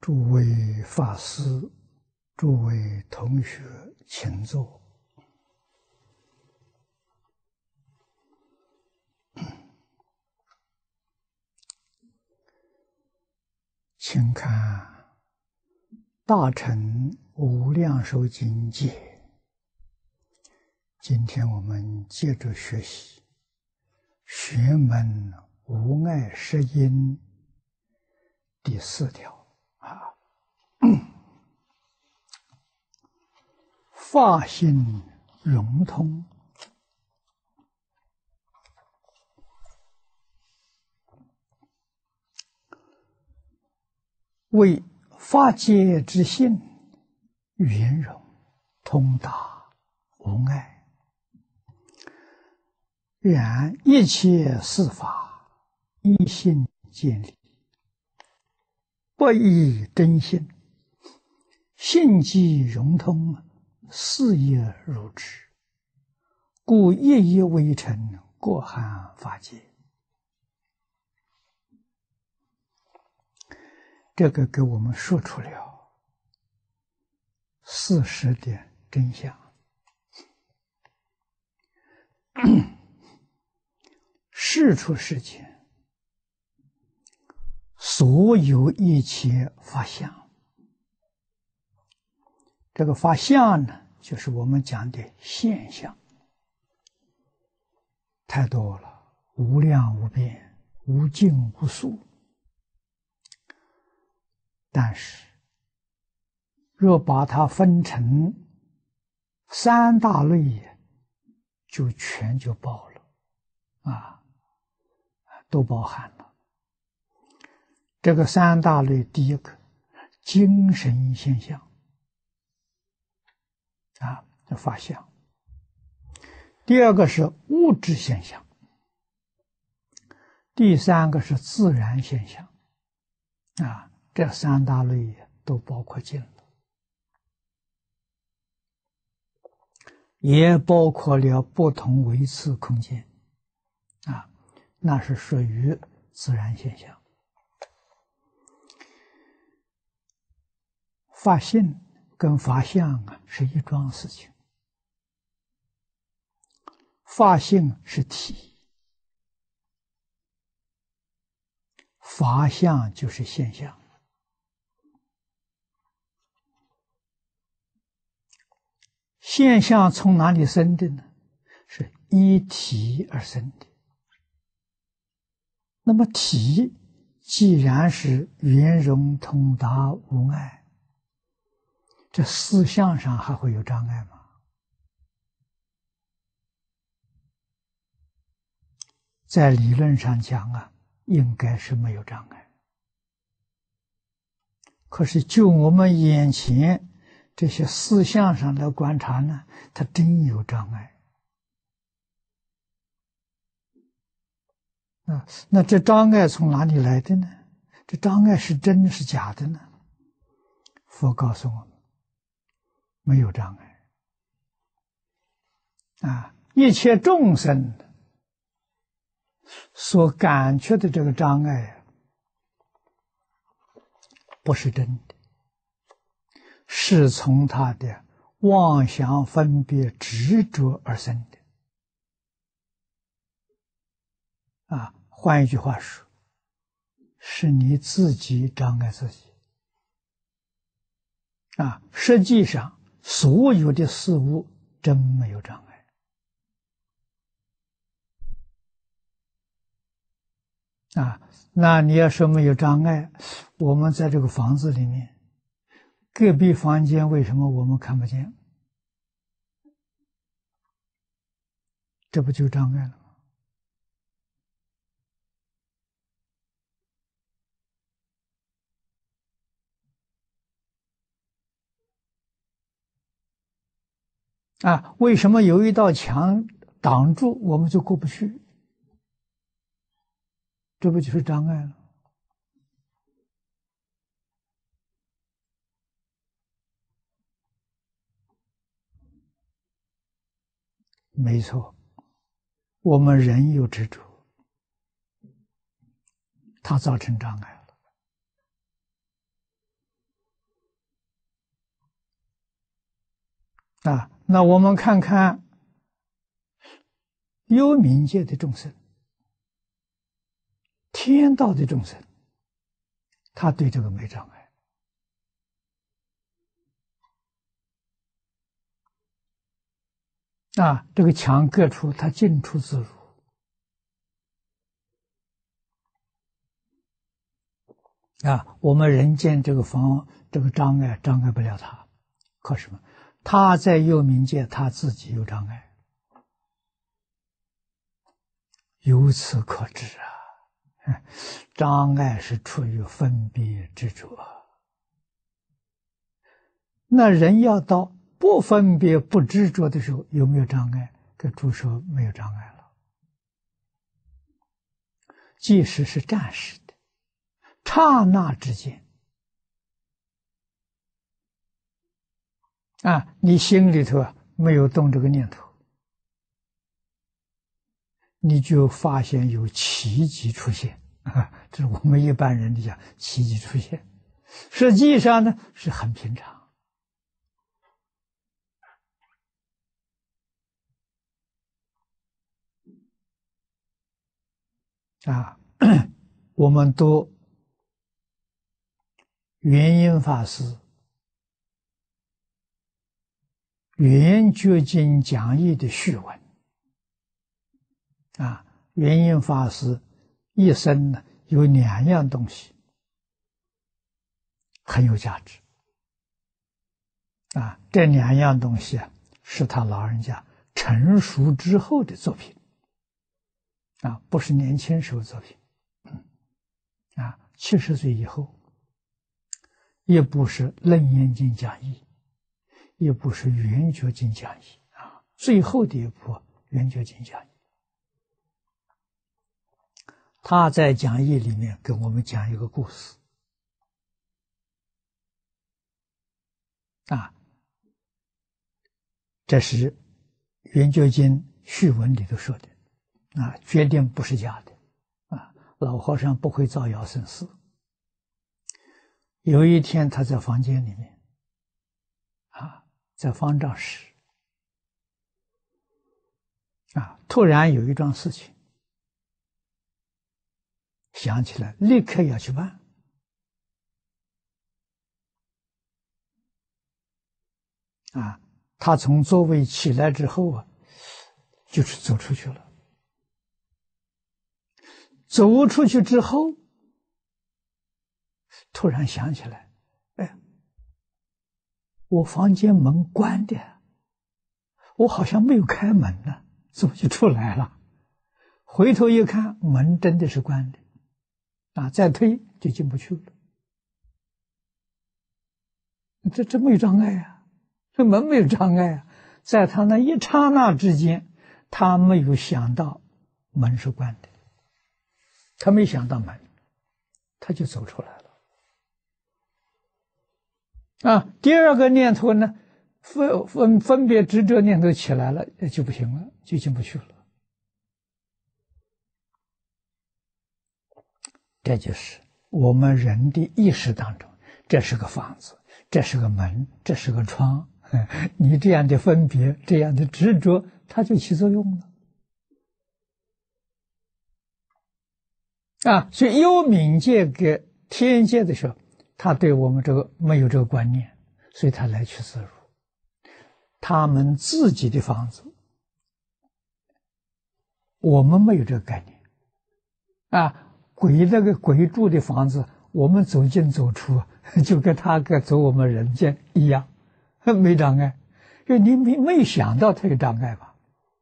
诸位法师、诸位同学，请坐。请看《大乘无量寿经解》，今天我们接着学习学门无碍十因第4条法性融通，为法界之性圆融通达无碍，然一切事法依性建立，不依真性，性即融通，事业如之，故一一为成，过含法界。这个给我们说出了事实的真相。世出世间，所有一切法相，这个法相呢，就是我们讲的现象，太多了，无量无边，无尽无数。但是，若把它分成3大类，就全就包了，都包含了。这个3大类，第一个，精神现象，这法相；第二个是物质现象；第3个是自然现象，这3大类都包括进了，也包括了不同维次空间，那是属于自然现象。法性跟法相是一桩事情，法性是体，法相就是现象。现象从哪里生的呢？是依体而生的。那么体既然是圆融通达无碍，这思想上还会有障碍吗？在理论上讲应该是没有障碍。可是就我们眼前这些思想上来观察呢，它真有障碍。那这障碍从哪里来的呢？这障碍是真是假的呢？佛告诉我们，没有障碍。一切众生所感觉的这个障碍不是真的，是从他的妄想分别执着而生的。换一句话说，是你自己障碍自己。实际上所有的事物真没有障碍。那你要说没有障碍，我们在这个房子里面，隔壁房间为什么我们看不见？这不就障碍了吗？为什么有一道墙挡住，我们就过不去？这不就是障碍了？没错，我们人有执着，它造成障碍了。 那我们看看幽冥界的众生、天道的众生，他对这个没障碍。这个墙隔出，他进出自如。我们人间这个障碍不了他，可什么？他在幽冥界，他自己有障碍，由此可知障碍是出于分别执着。那人要到不分别不执着的时候，有没有障碍？这诸说没有障碍了。即使是暂时的，刹那之间你心里头没有动这个念头，你就发现有奇迹出现这是我们一般人讲奇迹出现，实际上呢是很平常。我们读圆音法师《圆觉经讲义》的序文圆音法师一生呢有2样东西很有价值这2样东西是他老人家成熟之后的作品不是年轻时候作品70岁以后，一部是《楞严经讲义》，一部是《圆觉经讲义》最后的一部《圆觉经讲义》。他在讲义里面跟我们讲一个故事这是《圆觉经》序文里头说的决定不是假的老和尚不会造谣生事。有一天他在房间里面在方丈室突然有一桩事情想起来，立刻要去办他从座位起来之后就是走出去了。走出去之后，突然想起来，我房间门关的，我好像没有开门呢，怎么就出来了？回头一看，门真的是关的，再推就进不去了。这没有障碍这门没有障碍在他那一刹那之间，他没有想到门是关的。他没想到门，他就走出来了。第二个念头呢，分别执着念头起来了，就不行了，就进不去了。这就是我们人的意识当中，这是个房子，这是个门，这是个窗。你这样的分别，这样的执着，它就起作用了。所以幽冥界跟天界的时候，他对我们这个没有这个观念，所以他来去自如。他们自己的房子，我们没有这个概念。鬼那个鬼住的房子，我们走进走出，就跟他走我们人间一样，没障碍。因为你没想到他有障碍吧？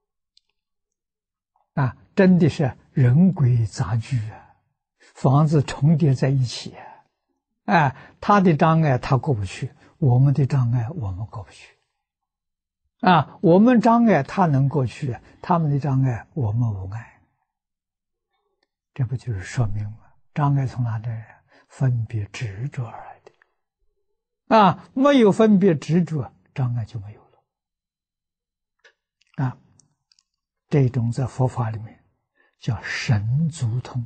真的是人鬼杂居房子重叠在一起他的障碍他过不去，我们的障碍我们过不去我们障碍他能过去，他们的障碍我们无碍。这不就是说明吗？障碍从哪里来？分别执着而来的没有分别执着，障碍就没有了这种在佛法里面叫神足通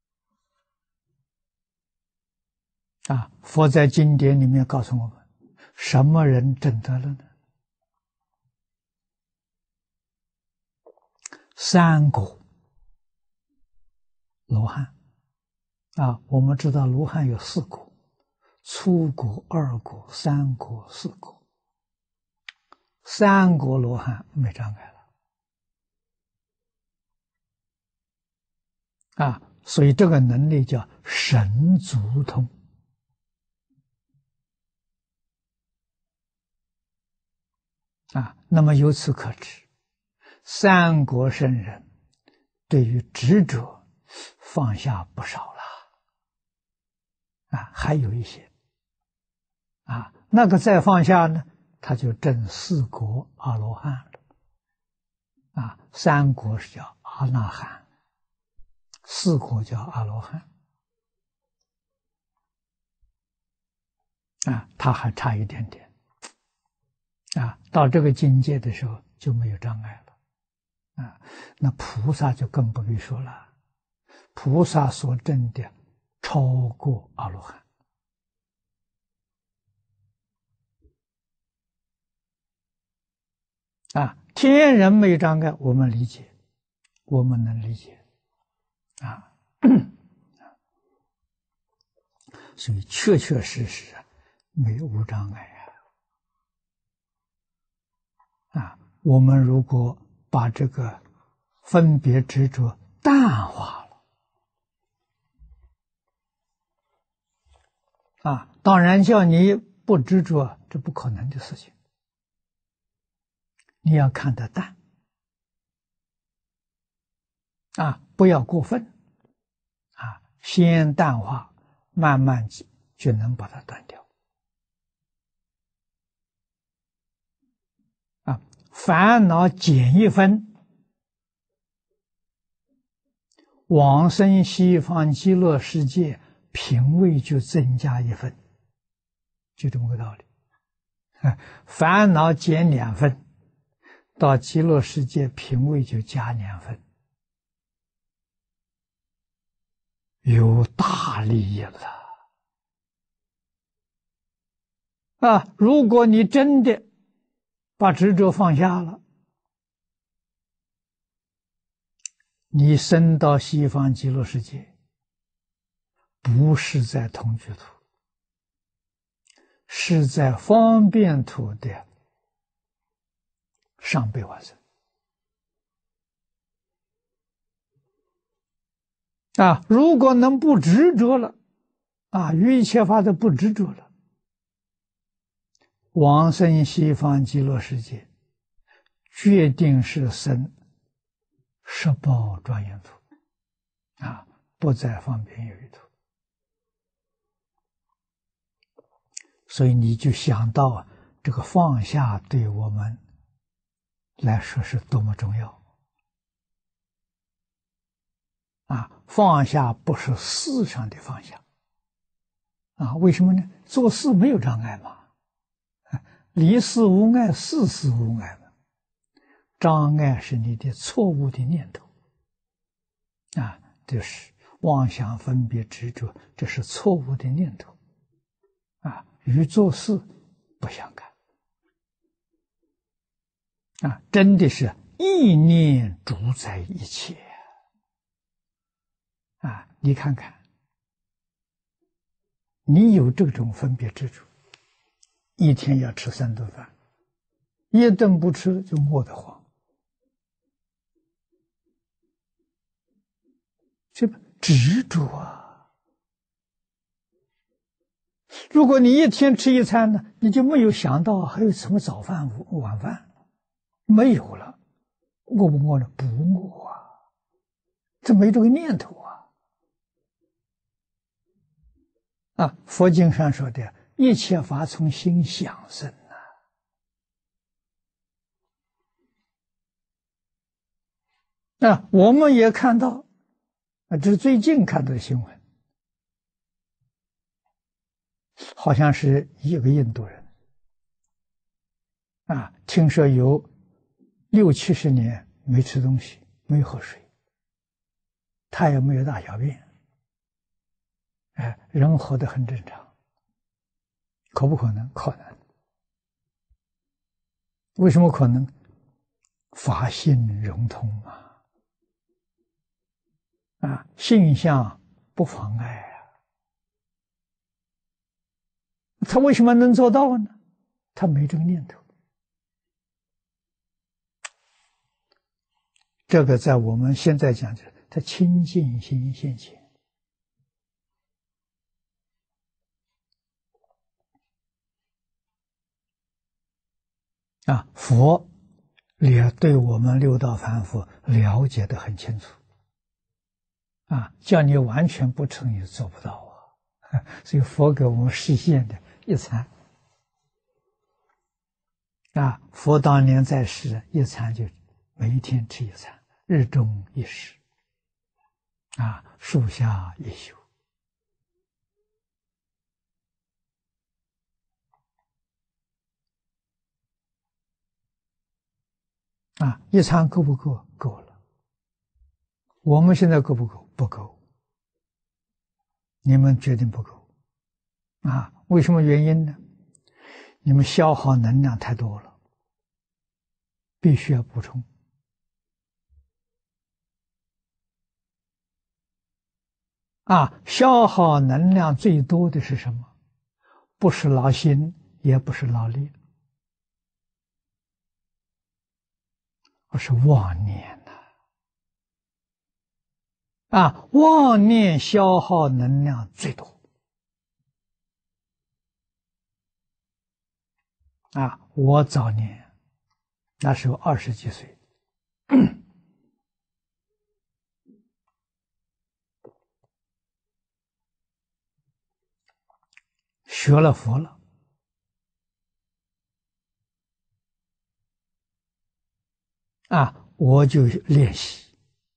佛在经典里面告诉我们， 什么人证得了呢？三果罗汉啊，我们知道罗汉有四果：初果、二果、三果、四果。三果罗汉没障碍了啊，所以这个能力叫神足通啊。那么由此可知，三果圣人对于执着放下不少了啊，还有一些啊，那个再放下呢，他就证四果阿罗汉了啊。三果是叫阿那含，四果叫阿罗汉啊，他还差一点点啊。到这个境界的时候就没有障碍了啊。那菩萨就更不必说了，菩萨所证的超过阿罗汉啊。天人没障碍，我们理解，我们能理解啊。所以确确实实没有无障碍啊。我们如果把这个分别执着淡化了啊，当然叫你不执着，这不可能的事情。你要看得淡啊，不要过分啊，先淡化，慢慢就能把它断掉啊。烦恼减一分，往生西方极乐世界品位就增加一分，就这么个道理。烦恼减2分，到极乐世界品位就加2分，有大利益了啊！如果你真的把执着放下了，你升到西方极乐世界，不是在同居土，是在方便土的上辈往生啊！如果能不执着了啊，于一切法都不执着了，往生西方极乐世界，决定是生十报庄严土啊，不在方便有余土。所以你就想到这个放下对我们来说是多么重要啊！放下不是事上的放下啊，为什么呢？做事没有障碍嘛，离事无碍，事事无碍嘛。障碍是你的错误的念头啊，就是妄想、分别、执着，这是错误的念头啊，与做事不相干啊，真的是意念主宰一切啊！你看看，你有这种分别执着，一天要吃3顿饭，一顿不吃就饿得慌，这执着啊！如果你一天吃1餐呢，你就没有想到还有什么早饭、晚饭，没有了，饿不饿呢？不饿啊，这没这个念头啊！啊，佛经上说的一切法从心想生啊，我们也看到啊，这是最近看到的新闻，好像是一个印度人啊，听说有60、70年没吃东西，没喝水，他也没有大小便，哎，人活得很正常，可不可能？可能为什么可能？法性融通性相不妨碍他为什么能做到呢？他没这个念头。这个在我们现在讲，就是他清净心现前佛也对我们六道凡夫了解得很清楚叫你完全不成，你做不到所以佛给我们实现的一餐佛当年在世，一餐就每一天吃一餐，日中一食树下一宿一餐够不够？够了。我们现在够不够？不够。你们决定不够为什么原因呢？你们消耗能量太多了，必须要补充消耗能量最多的是什么？不是劳心，也不是劳力，而是妄念妄念消耗能量最多我早年那时候20几岁学了佛了我就练习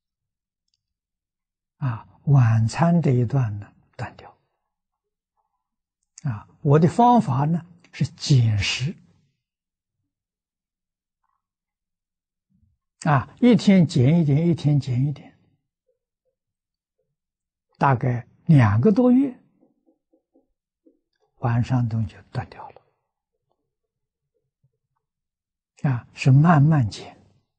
晚餐这一段呢断掉我的方法呢是减食一天减一点，一天减一点，大概2个多月，晚上东西就断掉了是慢慢减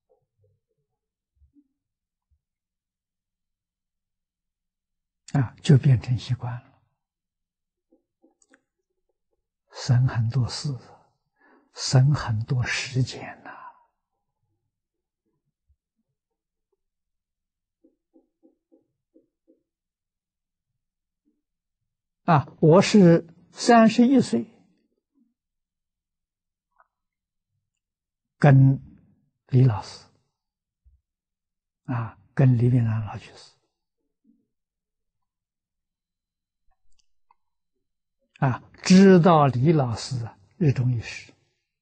就变成习惯了，省很多事，省很多时间我是31岁跟李老师跟李炳南老居士知道李老师日中一时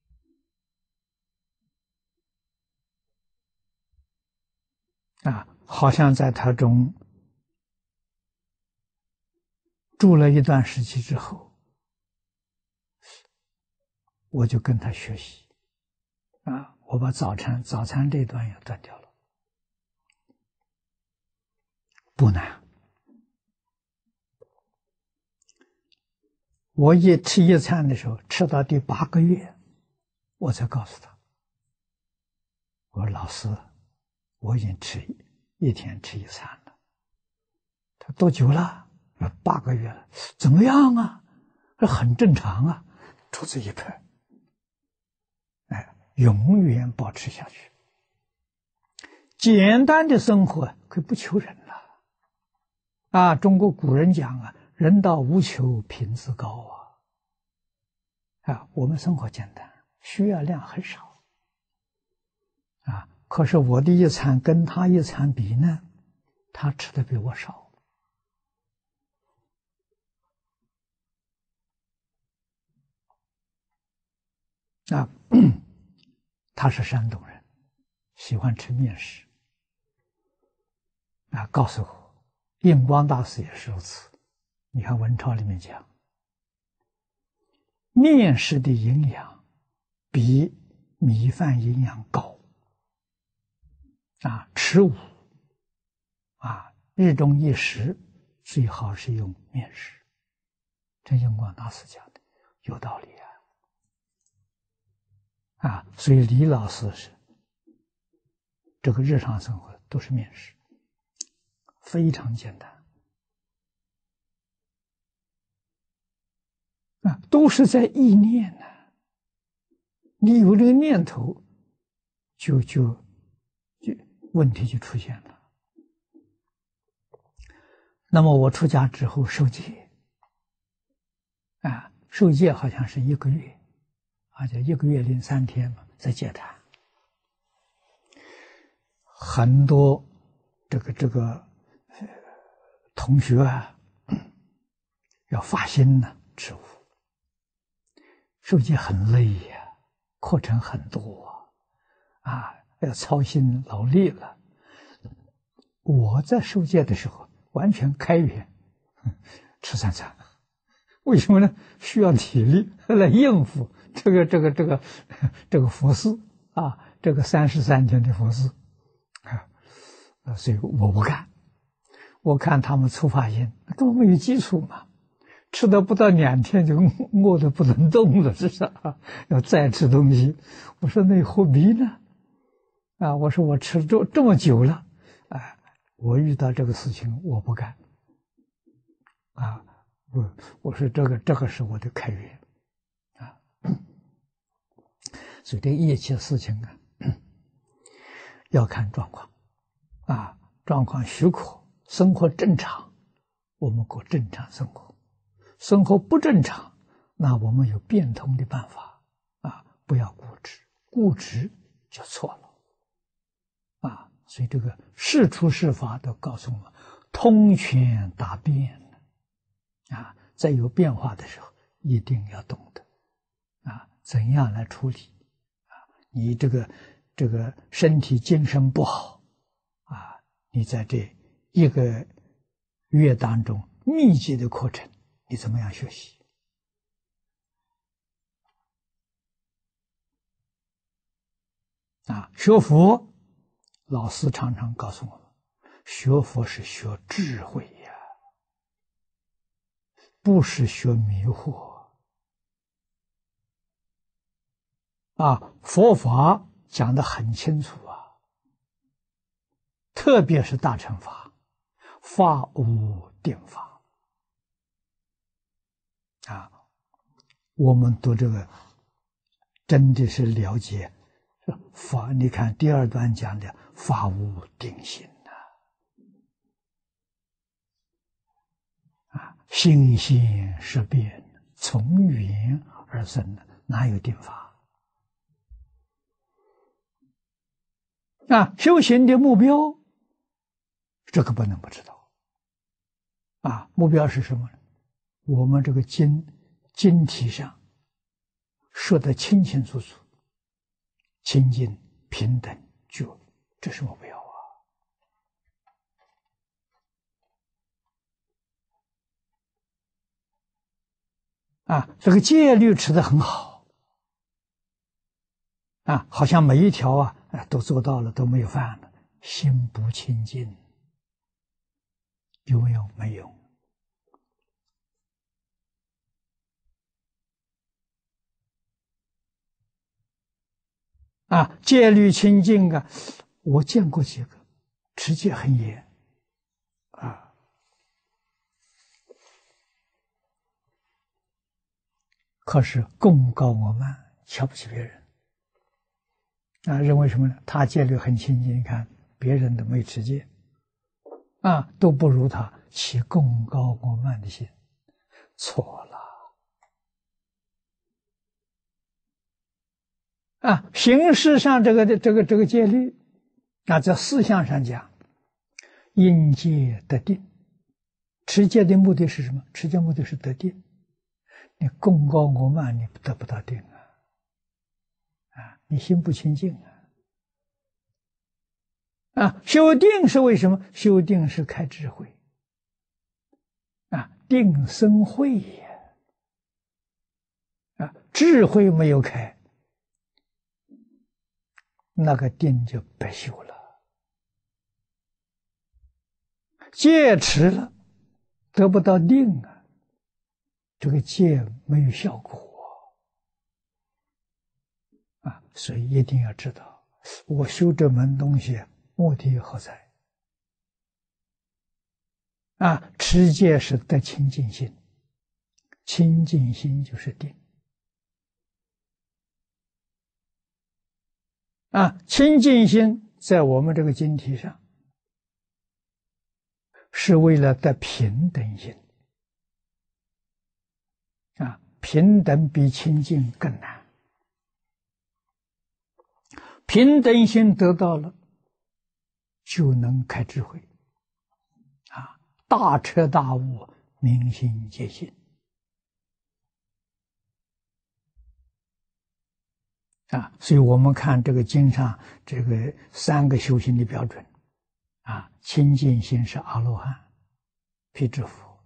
好像在他中住了一段时期之后，我就跟他学习我把早餐这一段也断掉了，不难。我吃一餐的时候，吃到第8个月，我才告诉他，我说老师，我已经一天吃一餐了。他多久了？8个月了。怎么样啊？这很正常啊，肚子一拍，永远保持下去。简单的生活可以不求人了中国古人讲人到无求品自高我们生活简单，需要量很少可是我的一餐跟他一餐比呢，他吃的比我少他是山东人，喜欢吃面食告诉我，印光大师也是如此。你看文钞里面讲，面食的营养比米饭营养高吃午日中一食最好是用面食。这印光大师讲的有道理所以李老师是这个日常生活都是面食，非常简单都是在意念呢。你有这个念头，就问题就出现了。那么我出家之后受戒受戒好像是1个月就1个月03天嘛，在戒坛。很多这个同学要发心呢持悟，受戒很累呀，课程很多要操心劳力了。我在受戒的时候完全开源，吃3餐。为什么呢？需要体力来应付这个佛事这个33天的佛事所以我不干。我看他们出发心都没有基础嘛，吃的不到2天就饿得不能动了，是不是要再吃东西。我说那何必呢？我说我吃这么久了我遇到这个事情我不干我说这个是我的开源所以这一切事情要看状况状况许可，生活正常，我们过正常生活；生活不正常，那我们有变通的办法不要固执，固执就错了所以这个事出事法都告诉我们，通权达变在有变化的时候，一定要懂得怎样来处理你这个身体精神不好你在这1个月当中密集的课程，你怎么样学习学佛，老师常常告诉我们，学佛是学智慧呀，不是学迷惑佛法讲得很清楚特别是大乘法，法无定法我们读这个真的是了解法。你看第2段讲的法无定心心现识变，从缘而生哪有定法修行的目标，这个不能不知道目标是什么呢？我们这个经体上说得清清楚楚，清净平等觉，这是目标这个戒律持得很好好像每一条都做到了，都没有犯了，心不清净，有没有？没有戒律清净我见过几个持戒很严可是功高我慢，瞧不起别人认为什么呢？他戒律很清净，你看别人都没持戒都不如他，起功高我慢的心，错了形式上这个戒律在思想上讲，因戒得定。持戒的目的是什么？持戒目的是得定。你功高我慢，你得不到定你心不清净修定是为什么？修定是开智慧定生慧智慧没有开，那个定就白修了。戒持了得不到定这个戒没有效果所以一定要知道，我修这门东西目的何在？持戒是得清净心，清净心就是定。清净心在我们这个经题上，是为了得平等心。平等比清净更难。平等心得到了，就能开智慧。大彻大悟，明心见性。所以我们看这个经上这个3个修行的标准。清净心是阿罗汉、辟支佛；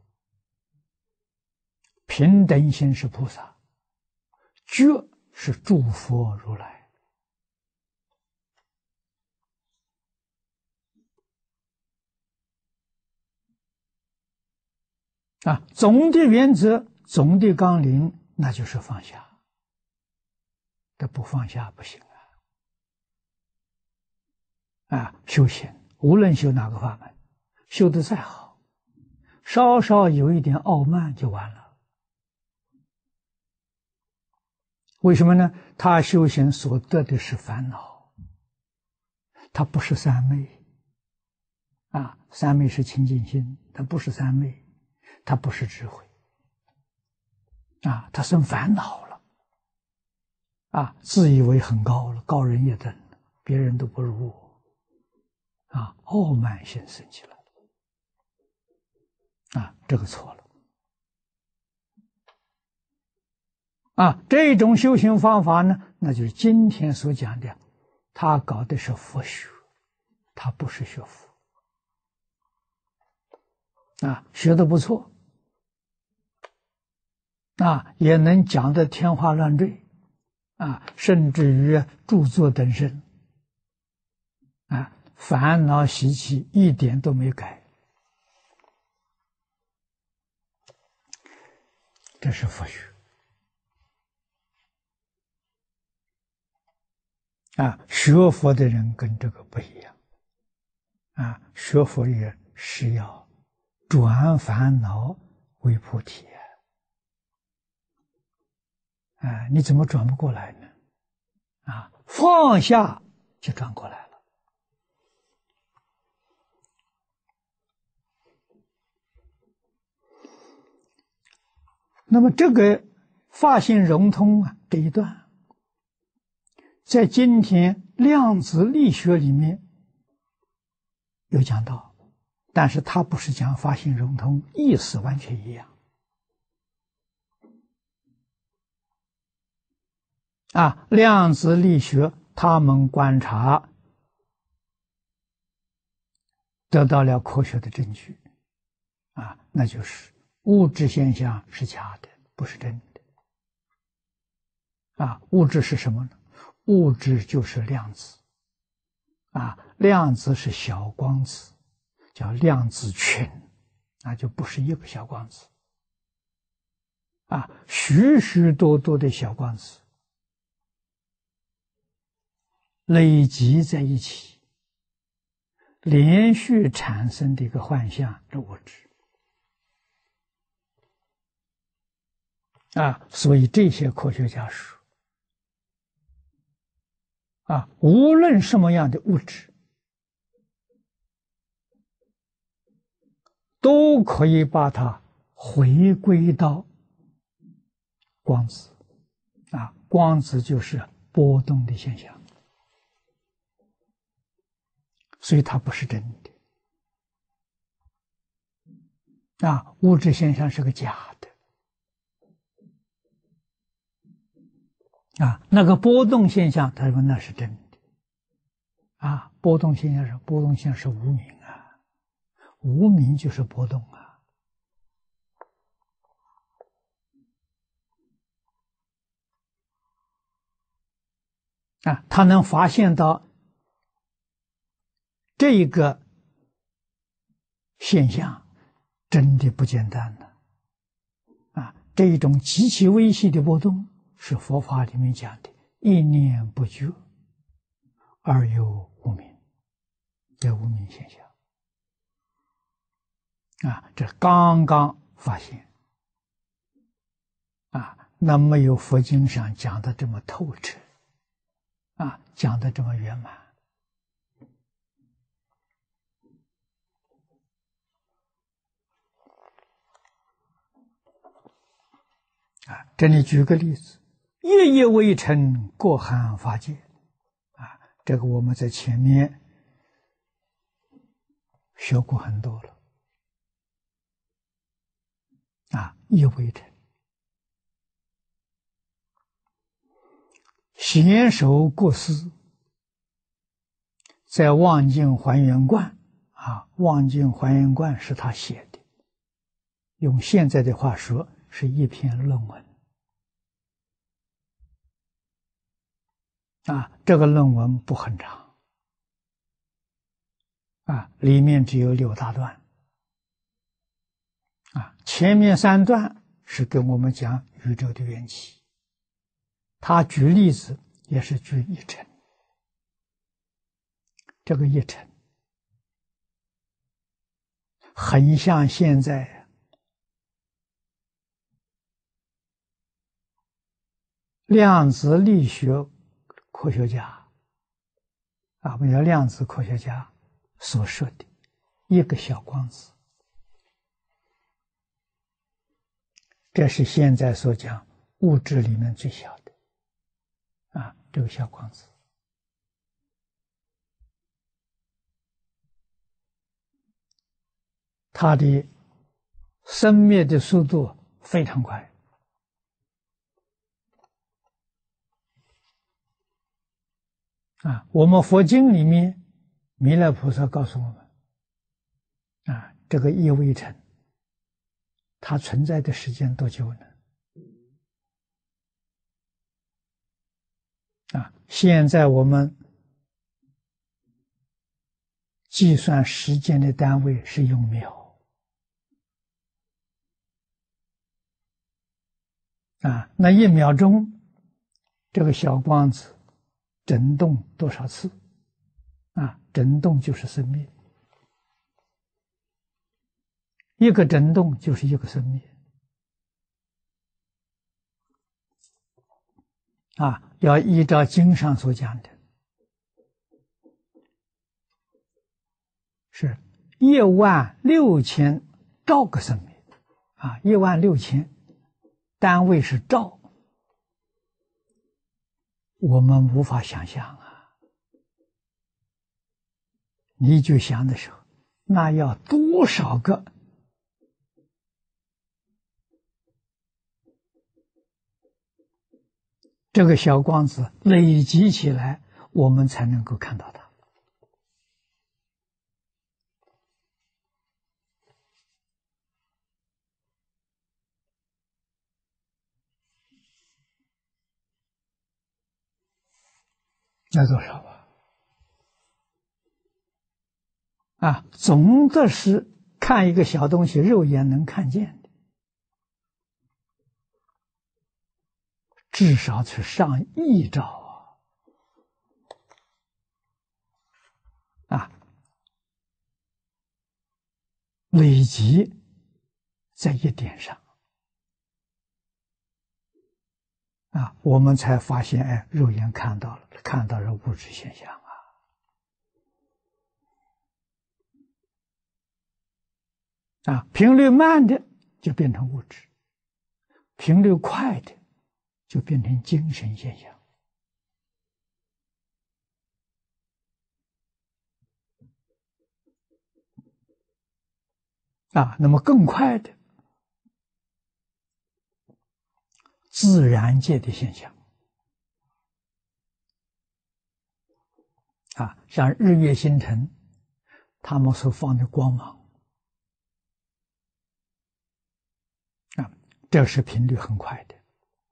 平等心是菩萨；觉是诸佛如来。总的原则、总的纲领，那就是放下。这不放下不行修行，无论修哪个法门，修得再好，稍稍有一点傲慢就完了。为什么呢？他修行所得的是烦恼，他不是三昧。三昧是清净心，它不是三昧。他不是智慧，他生烦恼了，自以为很高了，高人一等，别人都不如我，傲慢心生起来，这个错了，这种修行方法呢，那就是今天所讲的，他搞的是佛学，他不是学佛，学得不错。也能讲得天花乱坠，甚至于著作等身，烦恼习气一点都没改，这是佛学。学佛的人跟这个不一样，学佛也是要转烦恼为菩提。你怎么转不过来呢？放下就转过来了。那么这个法性融通这一段，在今天量子力学里面有讲到，但是它不是讲法性融通，意思完全一样。量子力学他们观察得到了科学的证据，那就是物质现象是假的，不是真的。物质是什么呢？物质就是量子，量子是小光子，叫量子群，就不是一个小光子，许许多多的小光子累积在一起，连续产生的一个幻象的物质。所以这些科学家说，无论什么样的物质，都可以把它回归到光子。光子就是波动的现象。所以它不是真的，物质现象是个假的，那个波动现象，他说那是真的，波动现象是无明无明就是波动他能发现到这一个现象真的不简单了，这一种极其微细的波动是佛法里面讲的一念不觉，而有无明，这无明现象啊，这刚刚发现啊，那没有佛经上讲的这么透彻啊，讲的这么圆满啊。这里举个例子，夜夜微尘，过寒法界啊，这个我们在前面学过很多了啊。夜微尘，贤首过失，在望境还原观啊，望境还原观是他写的，用现在的话说，是一篇论文啊。这个论文不很长啊，里面只有6大段啊。前面3段是跟我们讲宇宙的缘起，他举例子也是举一尘。这个一尘很像现在量子力学科学家啊，我们叫量子科学家所说的一个小光子，这是现在所讲物质里面最小的啊，这个小光子。它的生灭的速度非常快啊！我们佛经里面，弥勒菩萨告诉我们啊，这个夜微尘，它存在的时间多久呢？啊，现在我们计算时间的单位是用秒。啊，那1秒钟，这个小光子振动多少次？啊，振动就是生灭，一个振动就是一个生灭。啊，要依照经上所讲的，是16000兆个生灭。啊，16000单位是兆，我们无法想象啊。你就想的时候，那要多少个这个小光子累积起来，我们才能够看到它。那多少啊？啊，总的是看一个小东西，肉眼能看见的，至少是上亿兆啊！累积在一点上啊，我们才发现，哎，肉眼看到了，看到了物质现象啊！频率慢的就变成物质，频率快的就变成精神现象啊。那么更快的自然界的现象啊，像日月星辰，他们所放的光芒啊，这是频率很快的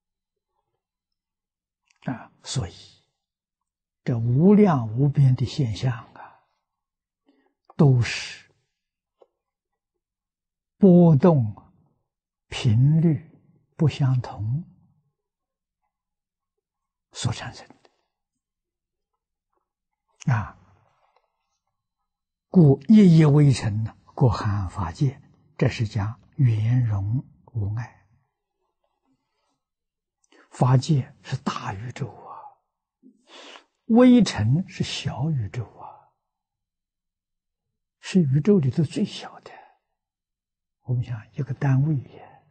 啊，所以这无量无边的现象啊，都是波动频率不相同所产生的啊。故一一微尘呢，故含法界，这是讲圆融无碍。法界是大宇宙啊，微尘是小宇宙啊，是宇宙里头最小的。我们想一个单位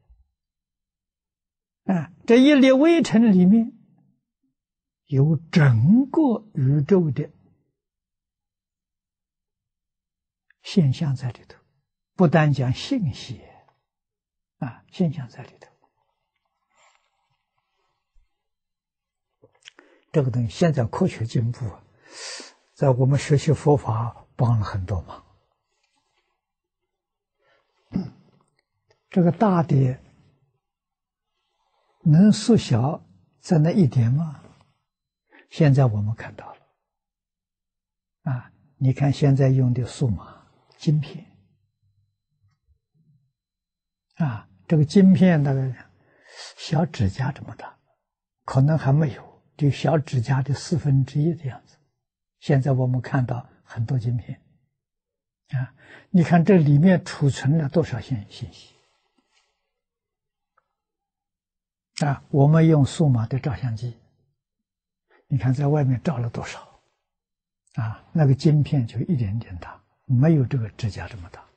啊，这一粒微尘里面有整个宇宙的现象在里头，不单讲信息啊，现象在里头。这个东西现在科学进步，在我们学习佛法帮了很多忙。这个大的能缩小在那一点吗？现在我们看到了啊！你看现在用的数码晶片啊，这个晶片大概小指甲这么大，可能还没有，就小指甲的1/4的样子。现在我们看到很多晶片啊，你看这里面储存了多少信息啊！我们用数码的照相机，你看在外面照了多少啊？那个晶片就一点点大，没有这个指甲这么大。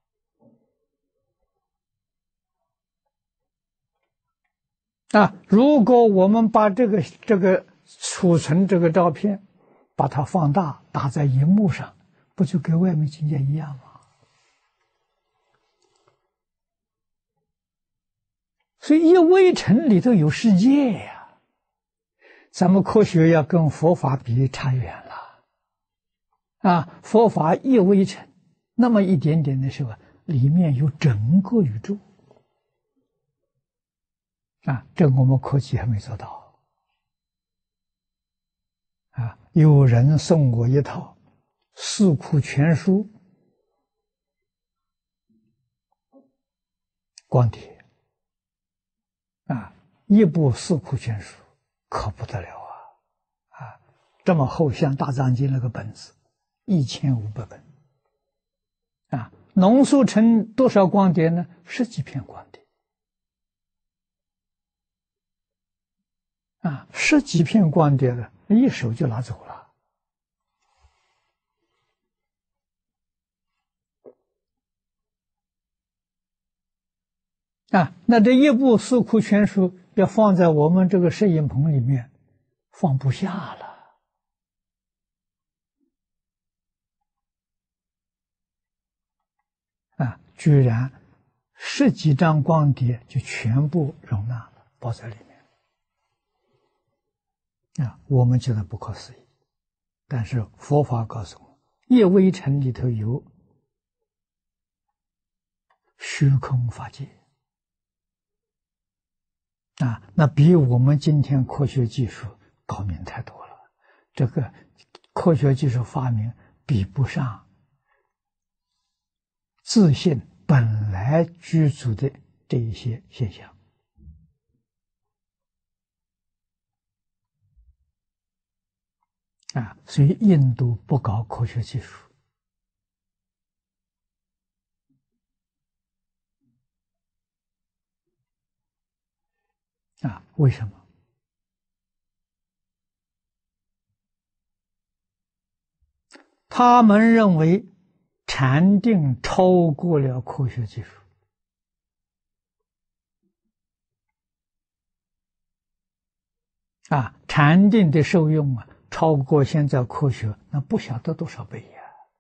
啊，如果我们把这个储存这个照片，把它放大，打在荧幕上，不就跟外面境界一样吗？所以一微尘里头有世界呀，咱们科学要跟佛法比差远了啊！佛法一微尘，那么一点点的时候，里面有整个宇宙啊！这我们科技还没做到啊！有人送我一套《四库全书》光碟啊，一部《四库全书》可不得了啊！这么厚，像大藏经那个本子，1500本啊，浓缩成多少光碟呢？10几片光碟啊，10几片光碟的，一手就拿走了啊。那这一部《四库全书》要放在我们这个摄影棚里面，放不下了。啊，居然10几张光碟就全部容纳了，包在里面。啊，我们觉得不可思议，但是佛法告诉我，一微尘里头有虚空法界。啊，那比我们今天科学技术高明太多了。这个科学技术发明比不上自信本来具足的这一些现象。啊，所以印度不搞科学技术。啊，为什么？他们认为禅定超过了科学技术。啊，禅定的受用啊，超过现在科学那不晓得多少倍呀！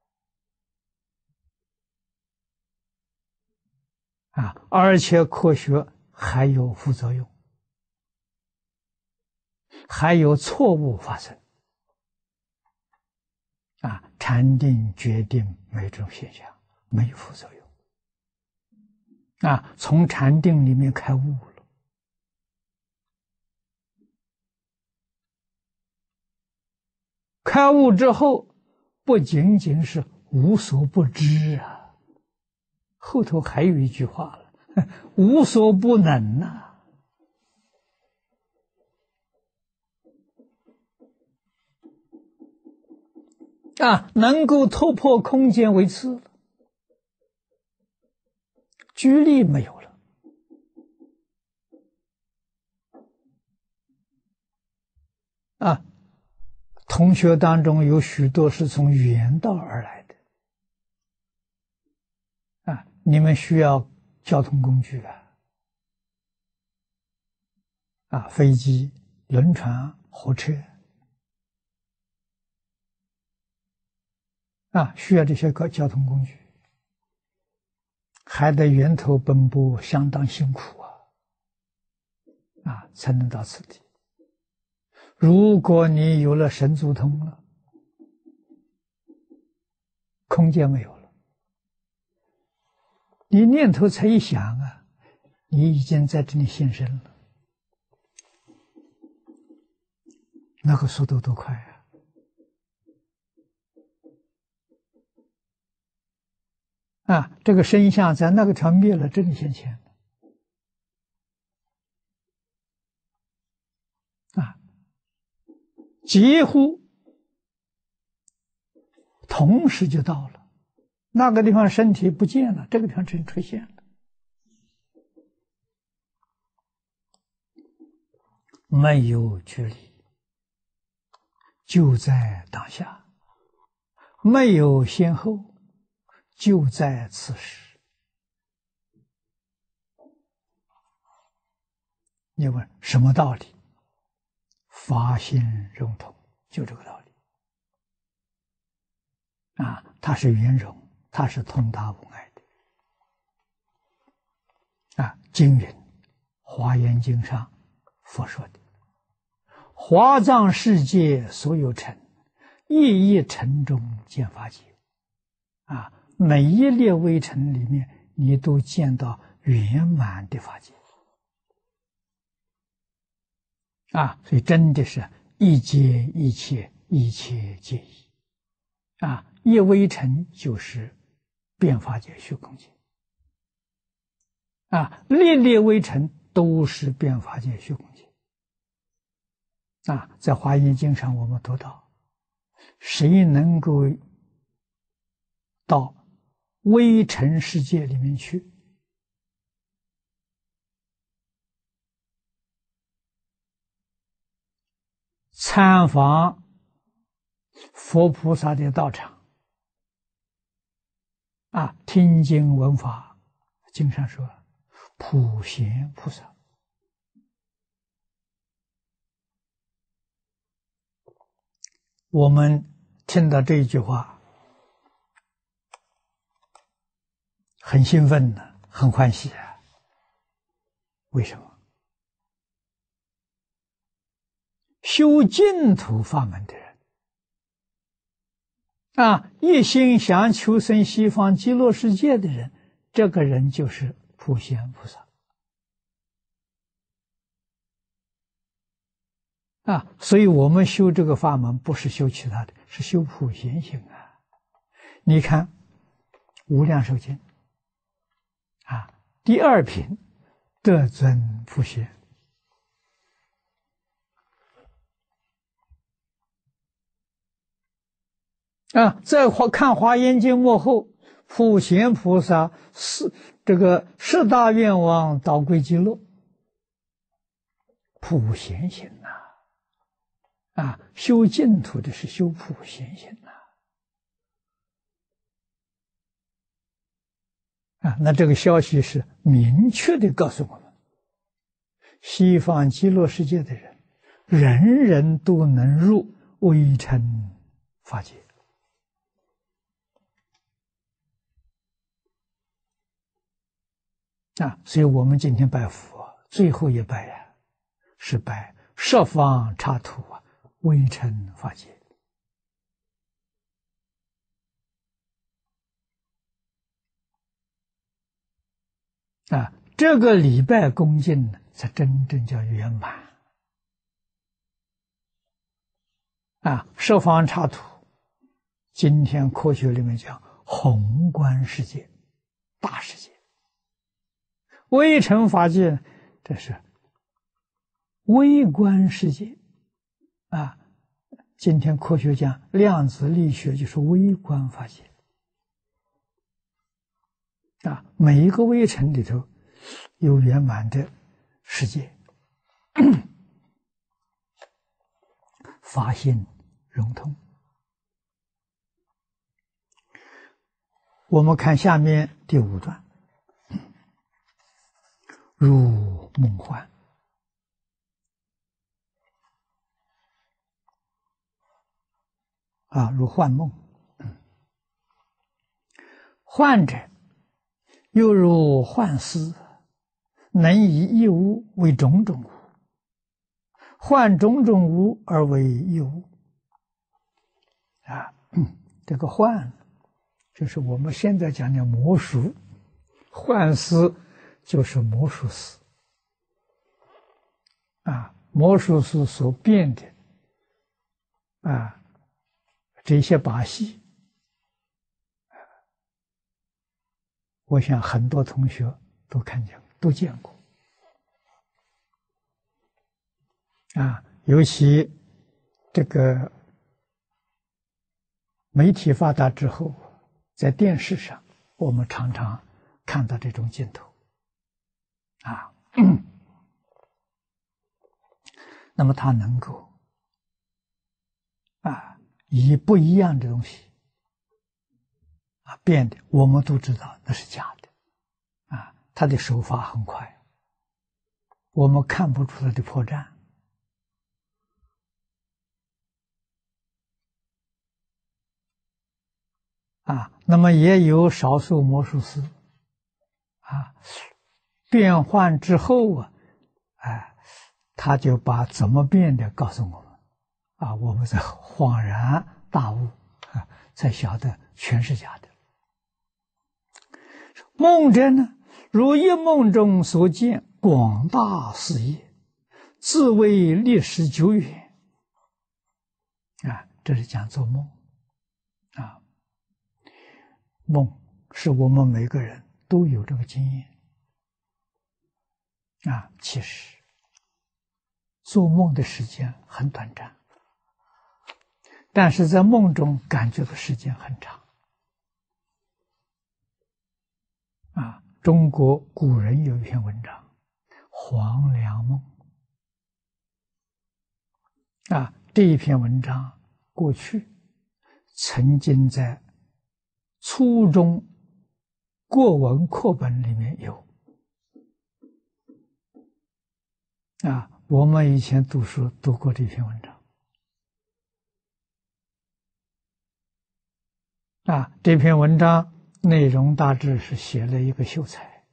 啊，而且科学还有副作用，还有错误发生。啊，禅定决定没这种现象，没有副作用。啊，从禅定里面开悟了。开悟之后，不仅仅是无所不知啊，后头还有一句话了，无所不能呐。 能够突破空间维次了，居力没有了。同学当中有许多是从远道而来的，你们需要交通工具飞机、轮船、火车需要这些交通工具，还得源头奔波，相当辛苦才能到此地。如果你有了神足通了，空间没有了，你念头才一想你已经在这里现身了，那个速度多快这个身相在那个条灭了，这里现前几乎同时就到了，那个地方身体不见了，这个地方真出现了，没有距离，就在当下，没有先后，就在此时。你问什么道理？法性融通，就这个道理它是圆融，它是通达无碍的经云《华严经》上佛说的，华藏世界所有尘，一一尘中见法界每一列微尘里面，你都见到圆满的法界所以真的是一皆一切，一切皆一一微尘就是变法界虚空界列列微尘都是变法界虚空界在华严经上我们读到，谁能够到微尘世界里面去，参访佛菩萨的道场听经闻法，经上说普贤菩萨我们听到这一句话很兴奋的，很欢喜为什么？修净土法门的人一心想求生西方极乐世界的人，这个人就是普贤菩萨所以我们修这个法门不是修其他的，是修普贤行你看无量寿经第二品得尊普贤在看华严经末后，普贤菩萨十大愿望导归极乐，普贤行修净土的是修普贤行那这个消息是明确的告诉我们，西方极乐世界的人，人人都能入微尘法界所以我们今天拜佛，最后一拜是拜十方刹土微尘法界这个礼拜恭敬呢，才真正叫圆满十方刹土，今天科学里面讲宏观世界、大世界。微尘法界，这是微观世界今天科学家量子力学就是微观发现啊，每一个微尘里头有圆满的世界，法性融通。我们看下面第5段，如梦幻。如幻梦。幻者，又如幻思，能以一物为种种物，幻种种物而为一物。这个幻，就是我们现在讲的魔术，幻思就是魔术师。魔术师所变的这些把戏，我想很多同学都看见，都见过。尤其这个媒体发达之后，在电视上我们常常看到这种镜头。那么它能够以不一样的东西变的，我们都知道那是假的他的手法很快，我们看不出他的破绽那么也有少数魔术师变换之后他就把怎么变的告诉我们我们才恍然大悟才晓得全是假的。梦者呢，如一梦中所见广大事业，自谓历史久远这是讲做梦梦是我们每个人都有这个经验其实做梦的时间很短暂，但是在梦中感觉的时间很长中国古人有一篇文章《黄粱梦》这一篇文章过去曾经在初中国文课本里面有我们以前读书读过这篇文章这篇文章内容大致是写了一个秀才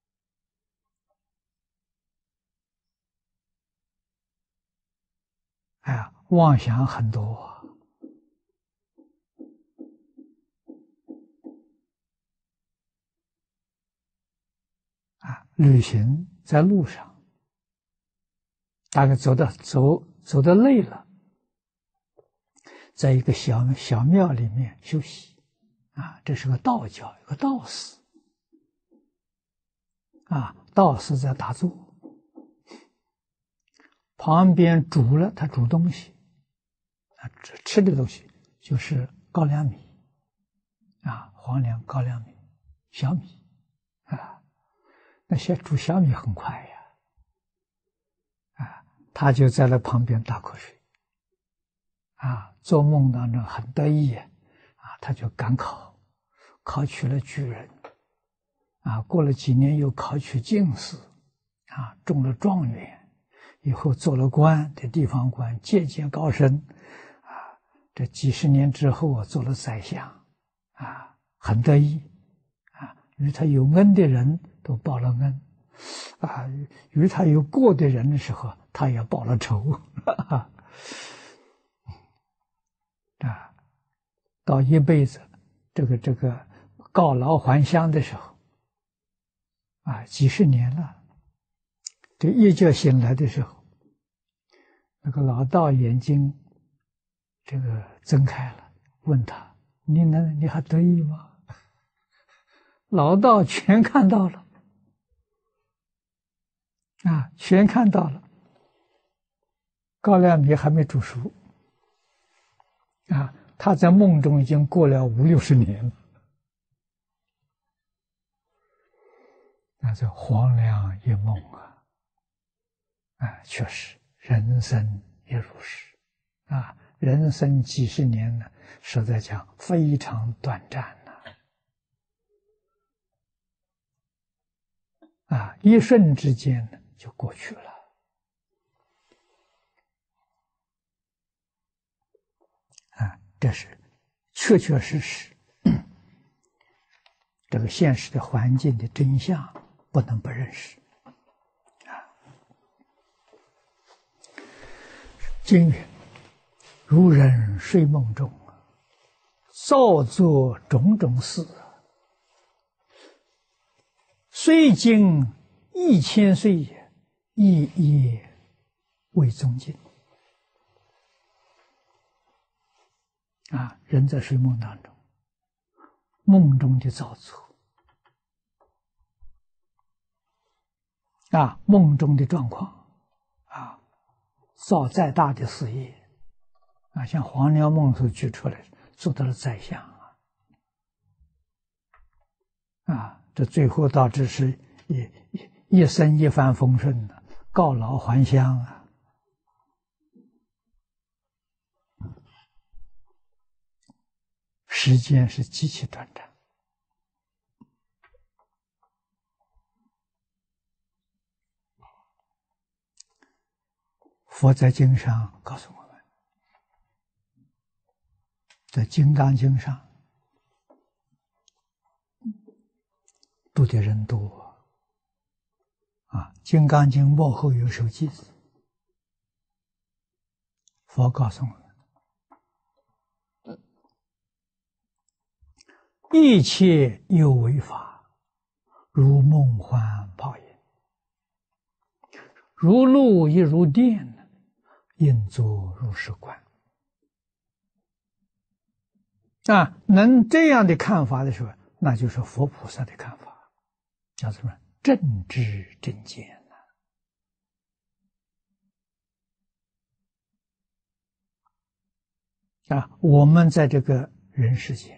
妄想很多旅行在路上，大概走得累了，在一个小庙里面休息这是个道教，一个道士道士在打坐，旁边他煮东西吃的东西就是高粱米黄粱高粱米小米那些煮小米很快呀他就在那旁边打瞌睡做梦当中很得意他就赶考取了举人过了几年又考取进士中了状元，以后做了官的地方官，节节高升这几十年之后做了宰相很得意与他有恩的人都报了恩与他有过的人的时候他也报了仇到一辈子这个告老还乡的时候几十年了，这一觉醒来的时候，那个老道眼睛这个睁开了，问他你还得意吗？老道全看到了全看到了，高粱米还没煮熟啊，他在梦中已经过了50、60年了。那这黄粱一梦啊，确实人生也如是啊，人生几十年呢，实在讲非常短暂呐。一瞬之间呢就过去了。这是确确实实这个现实的环境的真相，不能不认识。经云：如人睡梦中，造作种种事，虽经1000岁也，亦未终尽。人在睡梦当中，梦中的造作，梦中的状况，造再大的事业，像黄粱梦所举出来，做到了宰相这最后导致是一生一帆风顺的，告老还乡时间是极其短暂。佛在经上告诉我们，在《金刚经》上读的人多《金刚经》末后有首偈子，佛告诉我们：一切有为法，如梦幻泡影，如露亦如电，应作如是观。能这样的看法的时候，那就是佛菩萨的看法，叫什么？正知正见我们在这个人世间，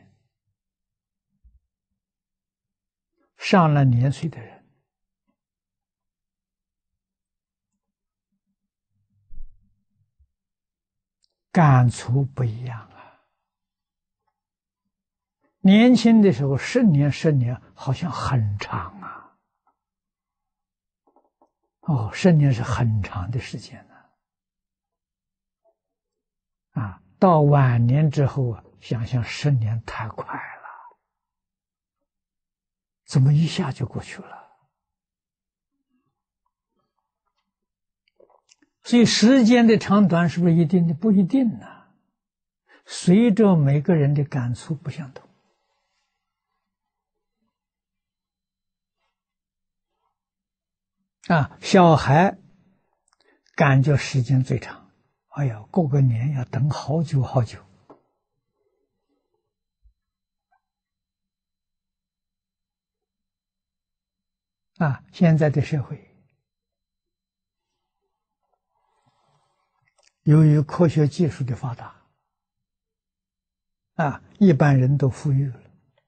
上了年岁的人，感触不一样年轻的时候10年10年好像很长10年是很长的时间到晚年之后想想10年太快了，怎么一下就过去了？所以时间的长短是不是一定的？不一定随着每个人的感触不相同小孩感觉时间最长，哎呀，过个年要等好久好久现在的社会由于科学技术的发达一般人都富裕了，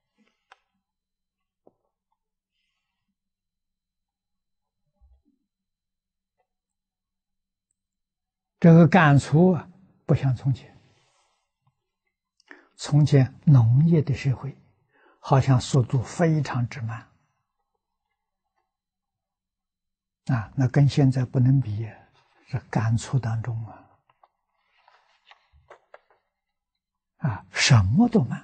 这个感触不像从前。从前农业的社会好像速度非常之慢那跟现在不能比是感触当中什么都慢